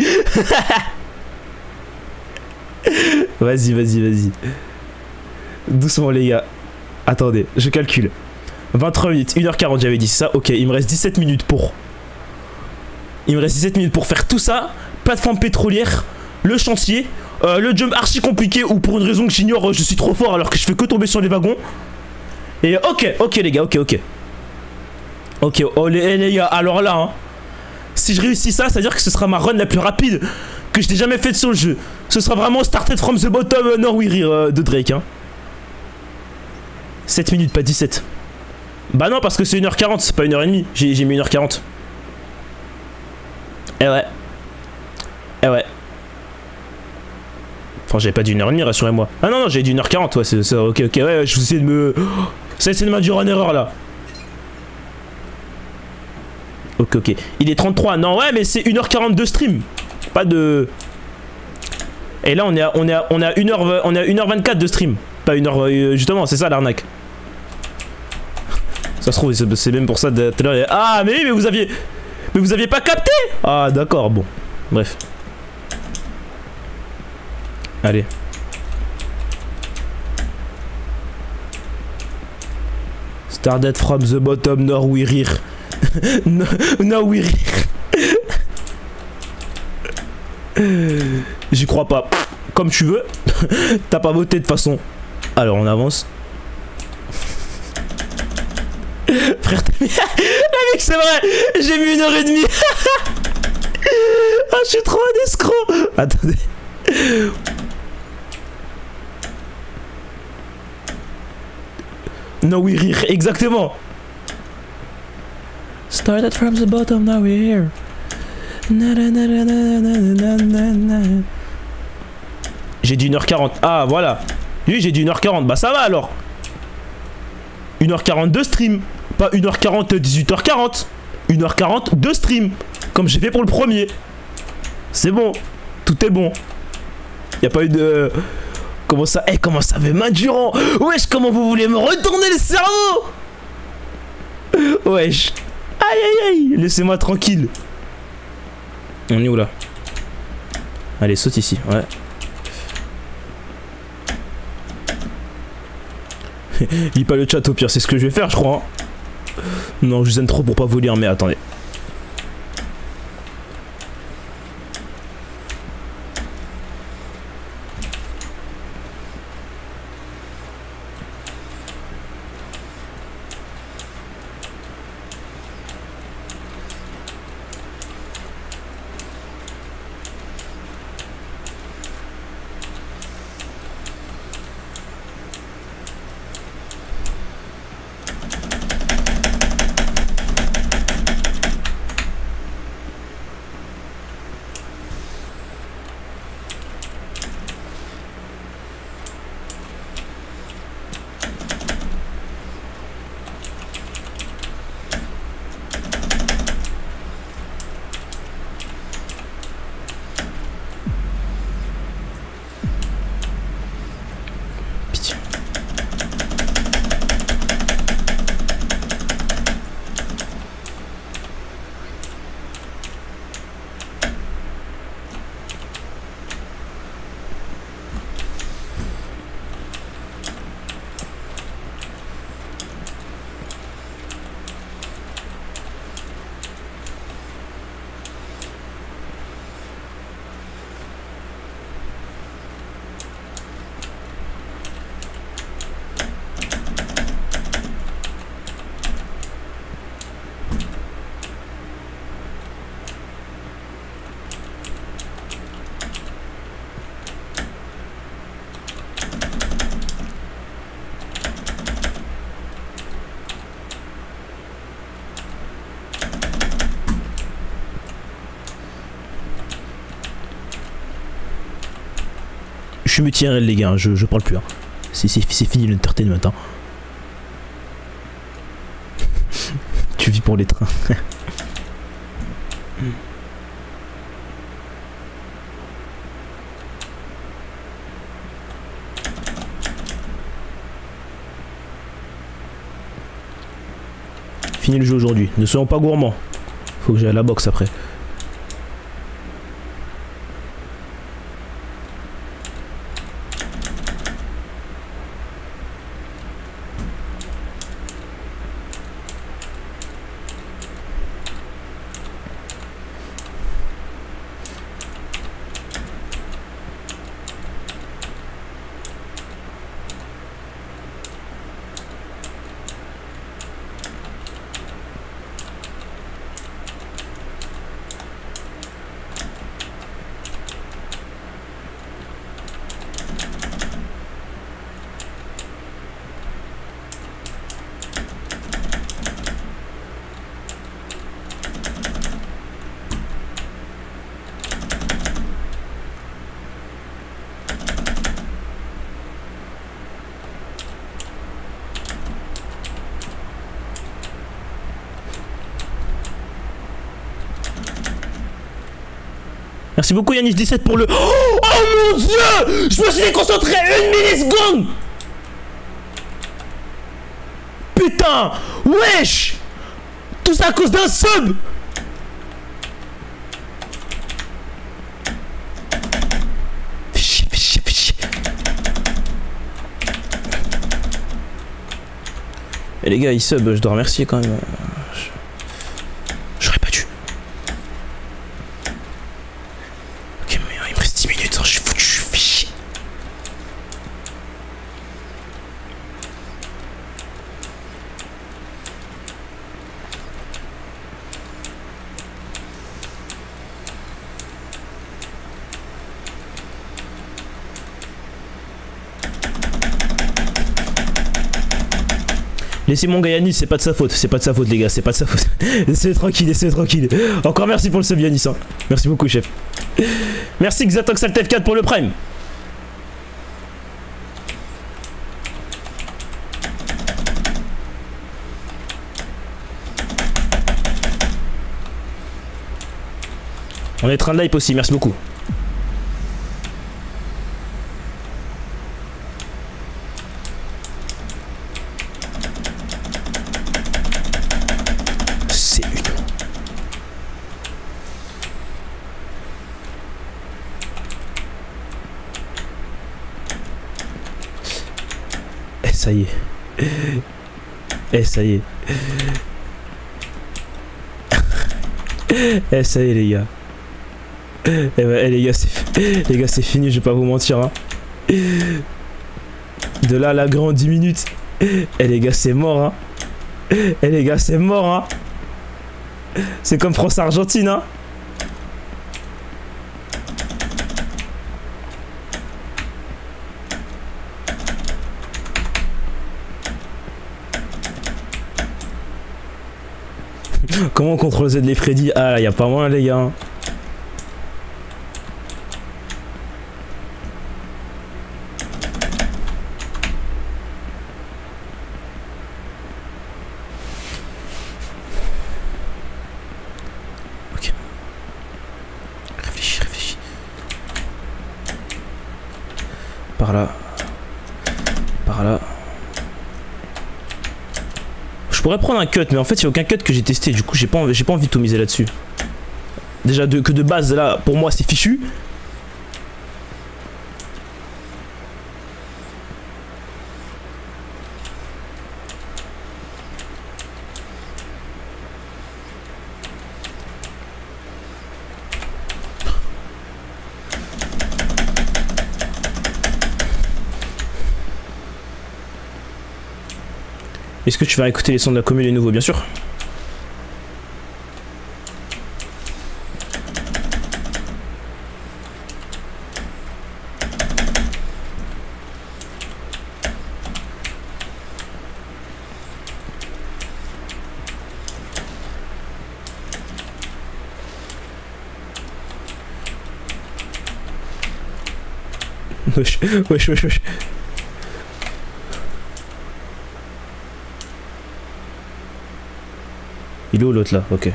Vas-y, vas-y, vas-y. Doucement les gars. Attendez, je calcule. vingt-trois minutes, une heure quarante j'avais dit ça. Ok, il me reste dix-sept minutes pour... Il me reste dix-sept minutes pour faire tout ça. Plateforme pétrolière, le chantier, euh, le jump archi compliqué où pour une raison que j'ignore je suis trop fort alors que je fais que tomber sur les wagons. Et ok, ok les gars, ok, ok. Ok, oh les, les gars, alors là, hein, si je réussis ça, ça veut dire que ce sera ma run la plus rapide que je n'ai jamais faite sur le jeu. Ce sera vraiment Started from the bottom, uh, no we rear, uh, de Drake. Hein. sept minutes, pas dix-sept. Bah non, parce que c'est une heure quarante, c'est pas une heure trente. J'ai mis une heure quarante. Eh ouais. Eh ouais. Enfin, j'avais pas dit une heure trente, rassurez-moi. Ah non, non, j'ai dit une heure quarante, ouais, c'est ça, ok, ok, ouais, je vous essaie de me... Ça essaie de m'induire en erreur, là. Ok, ok. Il est trente-trois, non, ouais, mais c'est une heure quarante de stream. Pas de... Et là, on est à, on est à, on est à une heure, on est à une heure vingt-quatre de stream. Pas une heure... Justement, c'est ça, l'arnaque. Ça se trouve, c'est même pour ça, de tout à l'heure... Ah, mais oui, mais vous aviez... Mais vous aviez pas capté. Ah, d'accord, bon. Bref. Allez. Started from the bottom, now we rear. Now we rear. J'y crois pas. Comme tu veux. T'as pas voté de toute façon. Alors on avance. Frère, t'as mis... Mec, c'est vrai. J'ai mis une heure et demie. Ah, je suis trop un escroc. Attendez. No we rear, exactement. Started from the bottom, now we're here. J'ai dit une heure quarante. Ah, voilà. Oui, j'ai dit une heure quarante. Bah, ça va alors. une heure quarante de stream. Pas une heure quarante, dix-huit heures quarante. une heure quarante de stream. Comme j'ai fait pour le premier. C'est bon. Tout est bon. Y a pas eu de... Comment ça... Eh, hey, comment ça fait main durant. Wesh, comment vous voulez me retourner le cerveau. Wesh. Aïe, aïe, aïe. Laissez-moi tranquille. On est où, là? Allez, saute ici. Ouais. Lis pas le chat au pire, c'est ce que je vais faire, je crois. Hein. Non, je vous aime trop pour pas vous lire, mais attendez. Je me tiens les gars, je, je parle plus. Hein. C'est fini l'entertainment. Hein. Tu vis pour les trains. Fini le jeu aujourd'hui. Ne soyons pas gourmands. Faut que j'aille à la boxe après. Merci beaucoup Yanis dix-sept pour le... Oh, oh mon dieu, je me suis déconcentré une milliseconde. Putain, wesh. Tout ça à cause d'un sub. Fais chier, fais chier, fais chier. Et les gars, ils sub, je dois remercier quand même. J'aurais pas dû. Ok, mais il me reste dix minutes, hein, je suis foutu, je fais chier. Laissez mon gars Yanis, c'est pas de sa faute, c'est pas de sa faute les gars, c'est pas de sa faute. Laissez tranquille, laissez tranquille. Encore merci pour le sub Yanis, hein. Merci beaucoup chef. Merci Xatox Altef quatre pour le prime. On est train de live aussi, merci beaucoup. Ça y est. Eh ça y est. Eh ça y est les gars. Eh bah eh, les gars c'est les gars c'est fini, je vais pas vous mentir hein. De là à la grande dix minutes. Eh les gars c'est mort hein. Eh les gars c'est mort hein. C'est comme France-Argentine hein. Comment on contrôle Z les Freddy? Ah là, y a pas moyen les gars. Ok. Réfléchis, réfléchis. Par là. Par là. Je pourrais prendre un cut, mais en fait, il n'y a aucun cut que j'ai testé. Du coup, j'ai pas, j'ai pas envie de tout miser là-dessus. Déjà, de, que de base, là, pour moi, c'est fichu. Est-ce que tu vas écouter les sons de la commune les nouveaux, bien sûr? Wesh, wesh, wesh, wesh. Il est où l'autre là? Ok.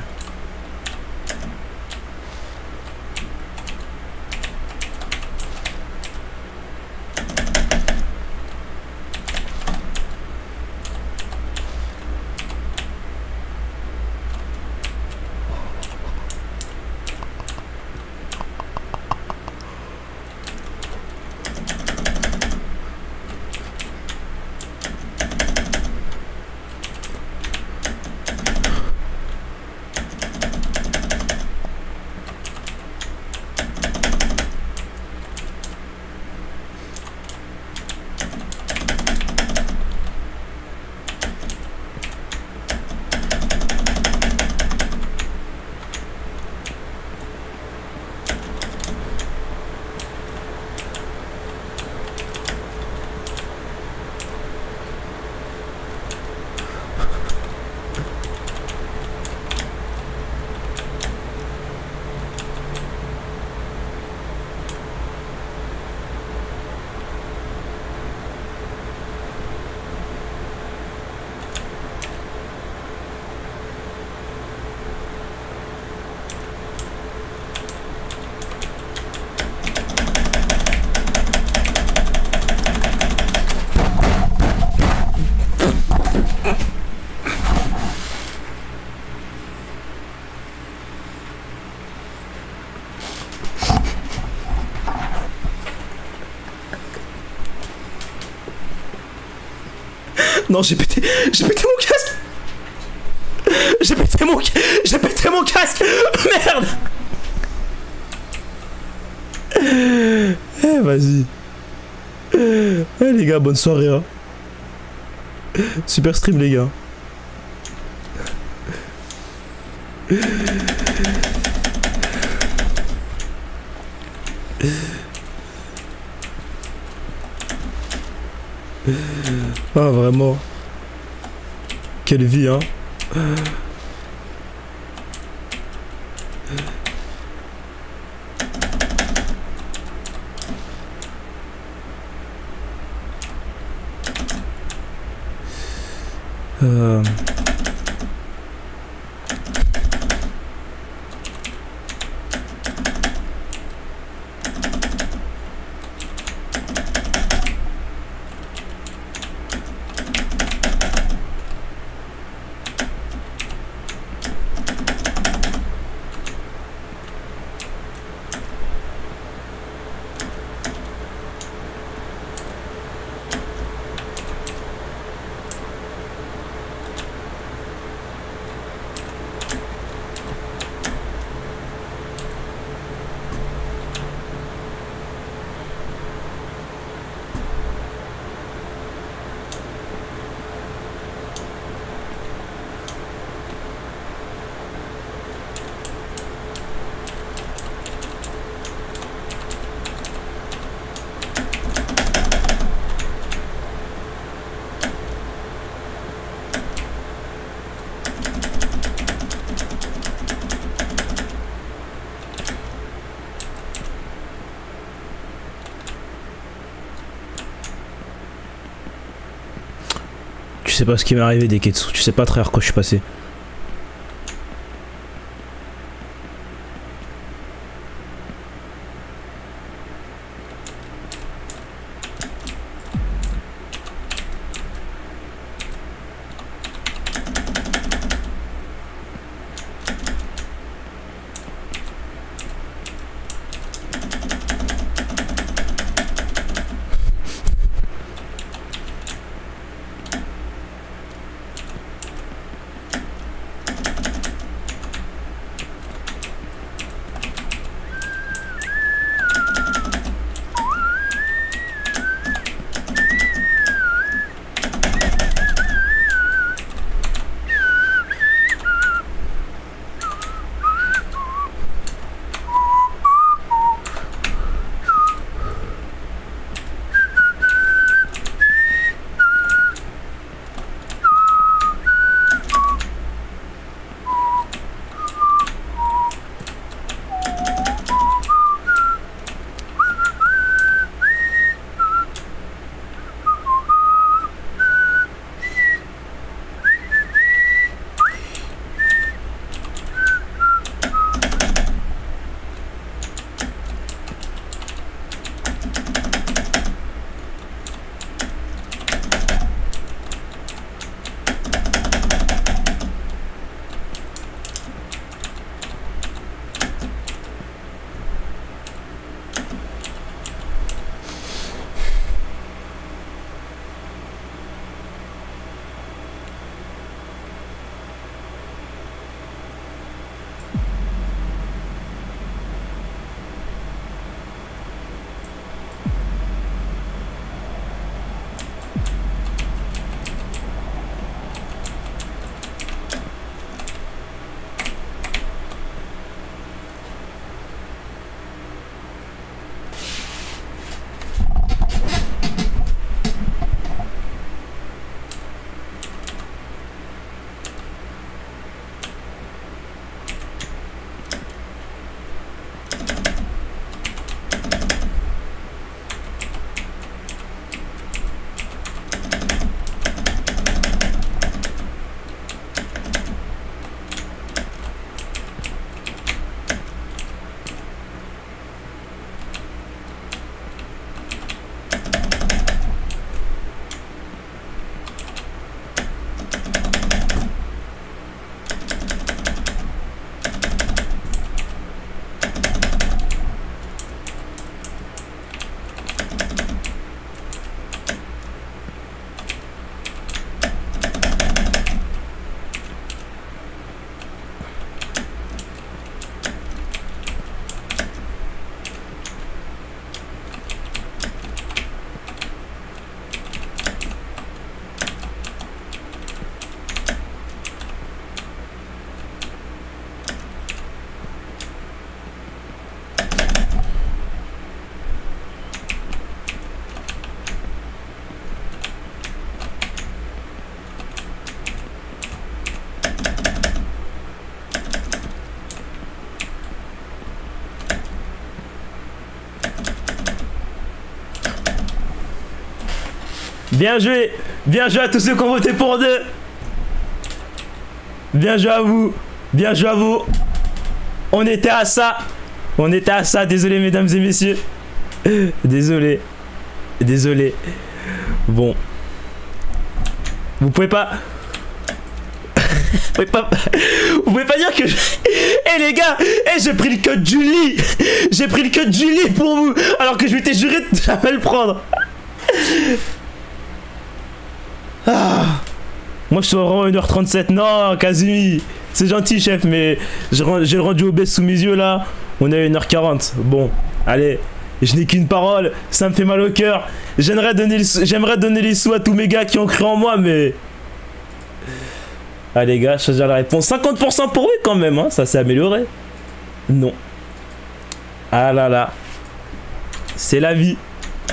Non, j'ai pété. J'ai pété mon casque. J'ai pété mon J'ai pété mon casque. Merde. Eh, vas-y. Eh, les gars, bonne soirée. Hein. Super stream, les gars. Ah, vraiment. Quelle vie, hein. Euh... Tu sais pas ce qui m'est arrivé, Deketsu. Tu sais pas à travers quoi je suis passé. Bien joué. Bien joué à tous ceux qui ont voté pour deux. Bien joué à vous. Bien joué à vous. On était à ça. On était à ça. Désolé, mesdames et messieurs. Désolé. Désolé. Bon. Vous pouvez pas... Vous pouvez pas... Vous pouvez pas dire que... Je... Eh les gars, eh, j'ai pris le code Julie. J'ai pris le code Julie pour vous. Alors que je m'étais juré de jamais le prendre. Ah. Moi je suis vraiment une heure trente-sept. Non, Kazumi. C'est gentil, chef, mais j'ai rendu obèse sous mes yeux là. On est à une heure quarante. Bon, allez. Je n'ai qu'une parole. Ça me fait mal au cœur. J'aimerais donner, le... donner les sous à tous mes gars qui ont cru en moi, mais... Ah les gars, choisir la réponse. cinquante pour cent pour eux quand même, hein. Ça s'est amélioré. Non. Ah là là. C'est la vie.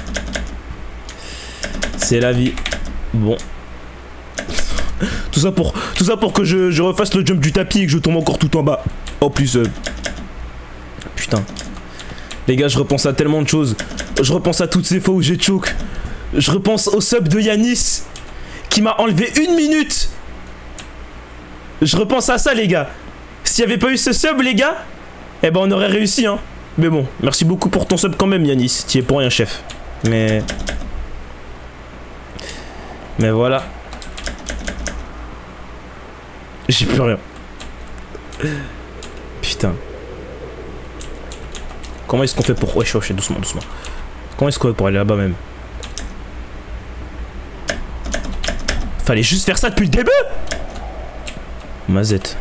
C'est la vie. Bon. Tout ça pour, tout ça pour que je, je refasse le jump du tapis et que je tombe encore tout en bas. En plus, euh... putain. Les gars, je repense à tellement de choses. Je repense à toutes ces fois où j'ai choke. Je repense au sub de Yanis qui m'a enlevé une minute. Je repense à ça, les gars. S'il n'y avait pas eu ce sub, les gars, eh ben on aurait réussi, hein. Mais bon, merci beaucoup pour ton sub quand même, Yanis. T'y es pour rien, chef. Mais... Mais voilà. J'ai plus rien. Putain. Comment est-ce qu'on fait pour... Wesh, wesh, doucement, doucement. Comment est-ce qu'on fait pour aller là-bas même? Fallait juste faire ça depuis le début. Mazette.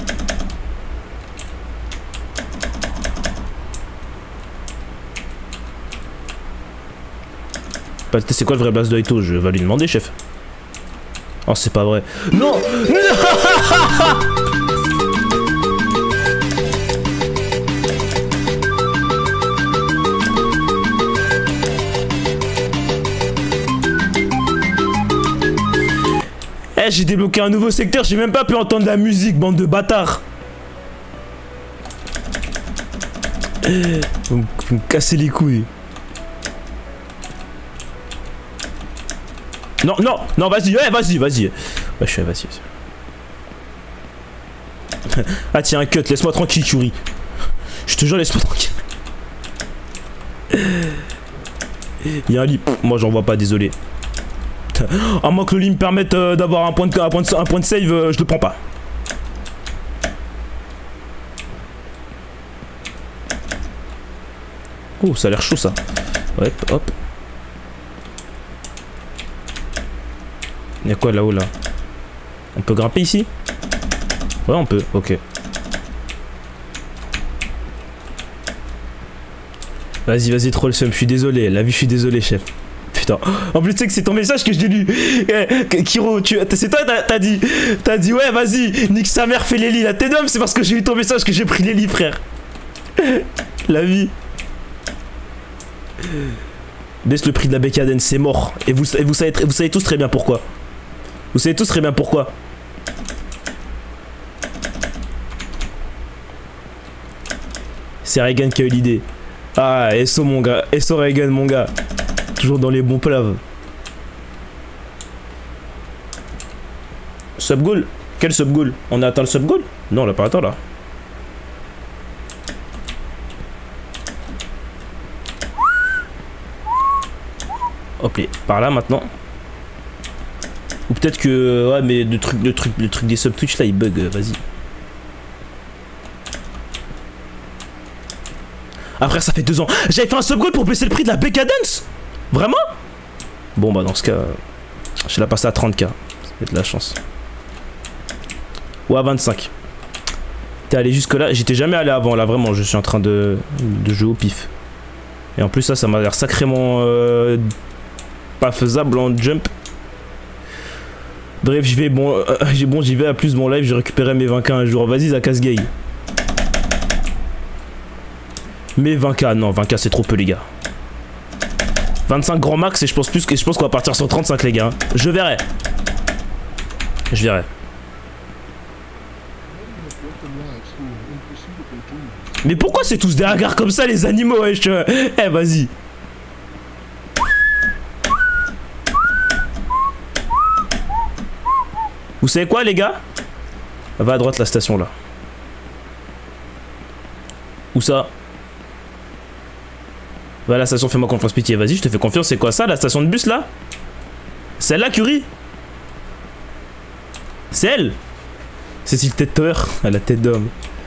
C'est quoi le vrai blast de Ito? Je vais lui demander, chef. Oh, c'est pas vrai. Non, non. Eh, j'ai débloqué un nouveau secteur, j'ai même pas pu entendre la musique, bande de bâtards. Vous me, vous me cassez les couilles. Non, non, non, vas-y, ouais, vas-y, vas-y. Ouais, je suis, vas-y. Ah, tiens, un cut, laisse-moi tranquille, Curie. Je te jure, laisse-moi tranquille. Il y a un lit. Moi, j'en vois pas, désolé. À moins que le lit me permette euh, d'avoir un, point de, un, point de, un point de save, euh, je le prends pas. Oh, ça a l'air chaud ça. Ouais, hop. Il y a quoi là-haut là? On peut grimper ici? Ouais, on peut, ok. Vas-y, vas-y, troll seum, je suis désolé. La vie, je suis désolé, chef. Putain. En plus, tu sais que c'est ton message que je l'ai lu. Eh, Kiro, tu... c'est toi, t'as dit. T'as dit, ouais, vas-y, nique sa mère, fais les lits. Là, t'es d'homme, c'est parce que j'ai eu ton message que j'ai pris les lits, frère. La vie. Baisse le prix de la bécadène, c'est mort. Et vous, et vous, savez, vous savez tous très bien pourquoi. Vous savez tous très bien pourquoi. C'est Reagan qui a eu l'idée. Ah, S O mon gars. S O Reagan mon gars. Toujours dans les bons plaves. Sub-goal? Quel sub-goal? On a atteint le sub-goal? Non, on l'a pas atteint là. Hop là, par là maintenant. Ou peut-être que... Ouais, mais le truc, le truc, le truc des sub-twitch là, il bug, euh, vas-y. Après, ça fait deux ans. J'avais fait un sub-goal pour baisser le prix de la Bécadence? Vraiment? Bon, bah dans ce cas, je la passe à trente K. Ça va être de la chance. Ou à vingt-cinq. T'es allé jusque là. J'étais jamais allé avant, là, vraiment. Je suis en train de, de jouer au pif. Et en plus, ça, ça m'a l'air sacrément... Euh, pas faisable en jump. Bref, j'y vais, bon, euh, j'ai bon, j'y vais à plus mon live, j'ai récupéré mes vingt K un jour. Vas-y, Zakas Gay. Mes vingt K, non, vingt K c'est trop peu, les gars. vingt-cinq grand max et je pense plus que je pense qu'on va partir sur trente-cinq, les gars. Je verrai. Je verrai. Mais pourquoi c'est tous des hagards comme ça, les animaux, wesh? Eh, vas-y. Vous savez quoi, les gars? Va à droite, la station, là. Où ça? Va à la station, fais-moi confiance, pitié. Vas-y, je te fais confiance. C'est quoi ça, la station de bus, là? Celle-là, Curie? C'est elle? Cécile Tête-Tower. Elle a la tête d'homme.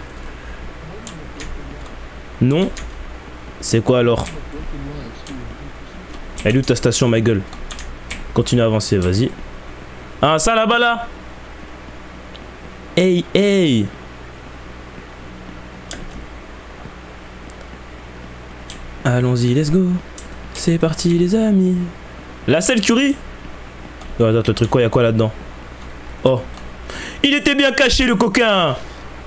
Non. C'est quoi, alors? Elle est où ta station, ma gueule? Continue à avancer, vas-y. Ah, ça, là-bas, là? Hey, hey! Allons-y, let's go. C'est parti, les amis. La selle Curie? Oh, attends, le truc quoi, y'a quoi là-dedans? Oh. Il était bien caché, le coquin!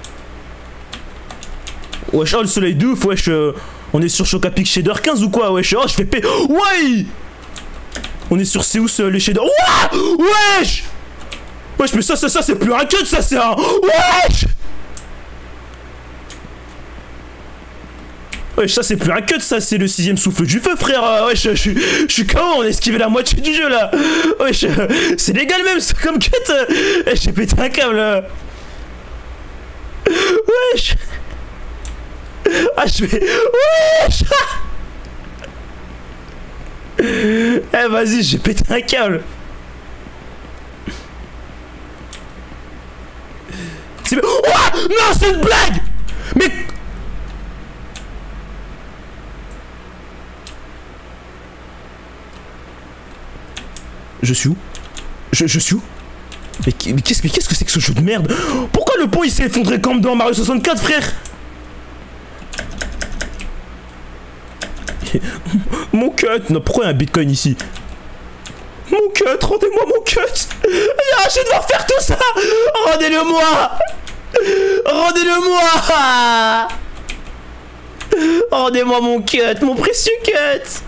Wesh, oh, le soleil de ouf, wesh. Euh, on est sur Chocapic Shader quinze ou quoi, wesh? Oh, je fais p... Ouais! On est sur Seus, euh, les shaders. Ouah! Wesh! Wesh, mais ça, ça, ça, c'est plus un cut, ça, c'est un... Wesh! Wesh, ça, c'est plus un cut, ça, c'est le sixième souffle du feu, frère. Euh, wesh, je suis... Je suis K O, on a esquivé la moitié du jeu, là. Wesh, euh, c'est légal, même, c'est comme cut. Euh, j'ai pété un câble. Euh. Wesh! Ah, je vais... Wesh! Eh, vas-y, j'ai pété un câble. C'est... Oh non, c'est une blague. Mais... Je suis où? Je, je suis où? Mais, mais qu'est-ce mais qu'est-ce que c'est que ce jeu de merde? Pourquoi le pont il s'est effondré comme dans Mario soixante-quatre, frère? Mon cut. Non, pourquoi il y a un bitcoin ici? Mon cut, rendez-moi mon cut. Ah, je vais devoir faire tout ça. Rendez-le-moi. Rendez-le-moi. Rendez-moi mon cut, mon précieux cut.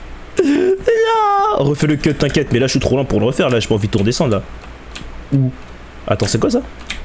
Non. Refais le cut, t'inquiète. Mais là, je suis trop lent pour le refaire. Là, j'ai pas envie de tout redescendre là. Où? Attends, c'est quoi ça?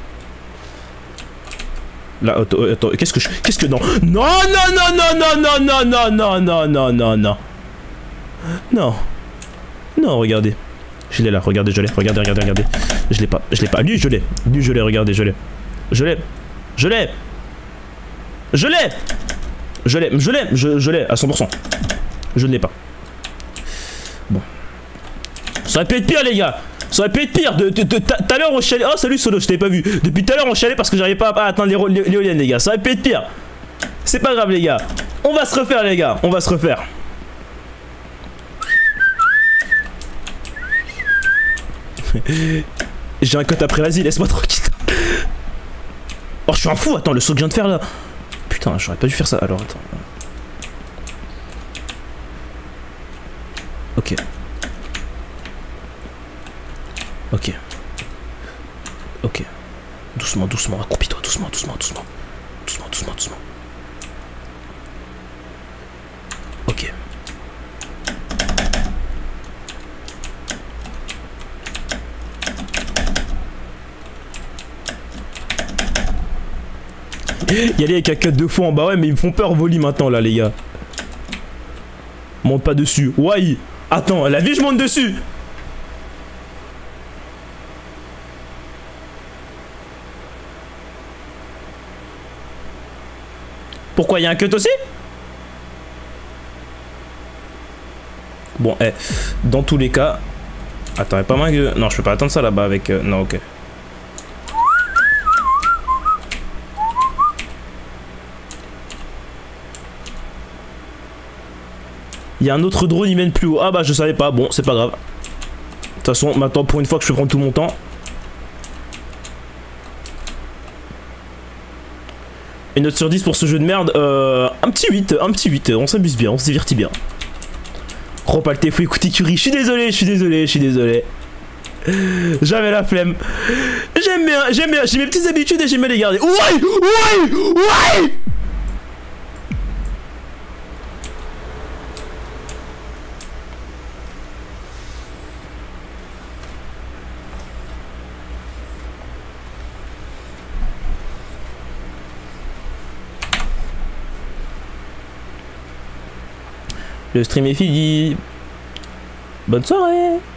Là, attends, attends, qu'est-ce que je... Qu'est-ce que... Non. Non, non, non, non, non, non, non, non, non, non, non, non, non. Non. Non, regardez. Je l'ai là, regardez, je l'ai. Regardez, regardez, regardez. Je l'ai pas, je l'ai pas. Lui, je l'ai. Lui, je l'ai, regardez, je l'ai. Je l'ai. Je l'ai. Je l'ai. Je l'ai, je l'ai, je, je l'ai à cent pour cent. Je ne l'ai pas. Bon. Ça aurait pu être pire, les gars. Ça aurait pu être pire. De tout à l'heure, on chialait. Oh, salut Solo, je t'avais pas vu. Depuis tout à l'heure, on chialait parce que j'arrivais pas à atteindre l'éolienne, les gars. Ça aurait pu être pire. C'est pas grave, les gars. On va se refaire, les gars. On va se refaire. J'ai un cote après, vas-y, laisse-moi tranquille. Oh, je suis un fou. Attends, le saut que je viens de faire là. Putain, j'aurais pas dû faire ça. Alors, attends. Ok. Ok. Ok. Doucement, doucement. Accroupis-toi. Doucement, doucement, doucement. Doucement, doucement, doucement. Ok. Y'a les caca deux fois en bas, ouais, mais ils me font peur, Voli maintenant là, les gars. Monte pas dessus. Ouais. Attends, la vie, je monte dessus. Pourquoi, y'a un cut aussi? Bon, eh, dans tous les cas. Attends, y'a pas mal que. Non, je peux pas attendre ça là-bas avec. Euh... Non, ok. Il y a un autre drone, il mène plus haut. Ah bah je savais pas, bon c'est pas grave. De toute façon maintenant pour une fois que je peux prendre tout mon temps. Une note sur dix pour ce jeu de merde, euh, un petit huit, un petit huit, on s'amuse bien, on se divertit bien. Oh pas le téfou, écoutez Curie, je suis désolé, je suis désolé, je suis désolé. J'avais la flemme. J'aime bien, j'aime bien, j'ai mes petites habitudes et j'aime bien les garder. Ouais, ouais, ouais. Le stream est fini. Bonne soirée.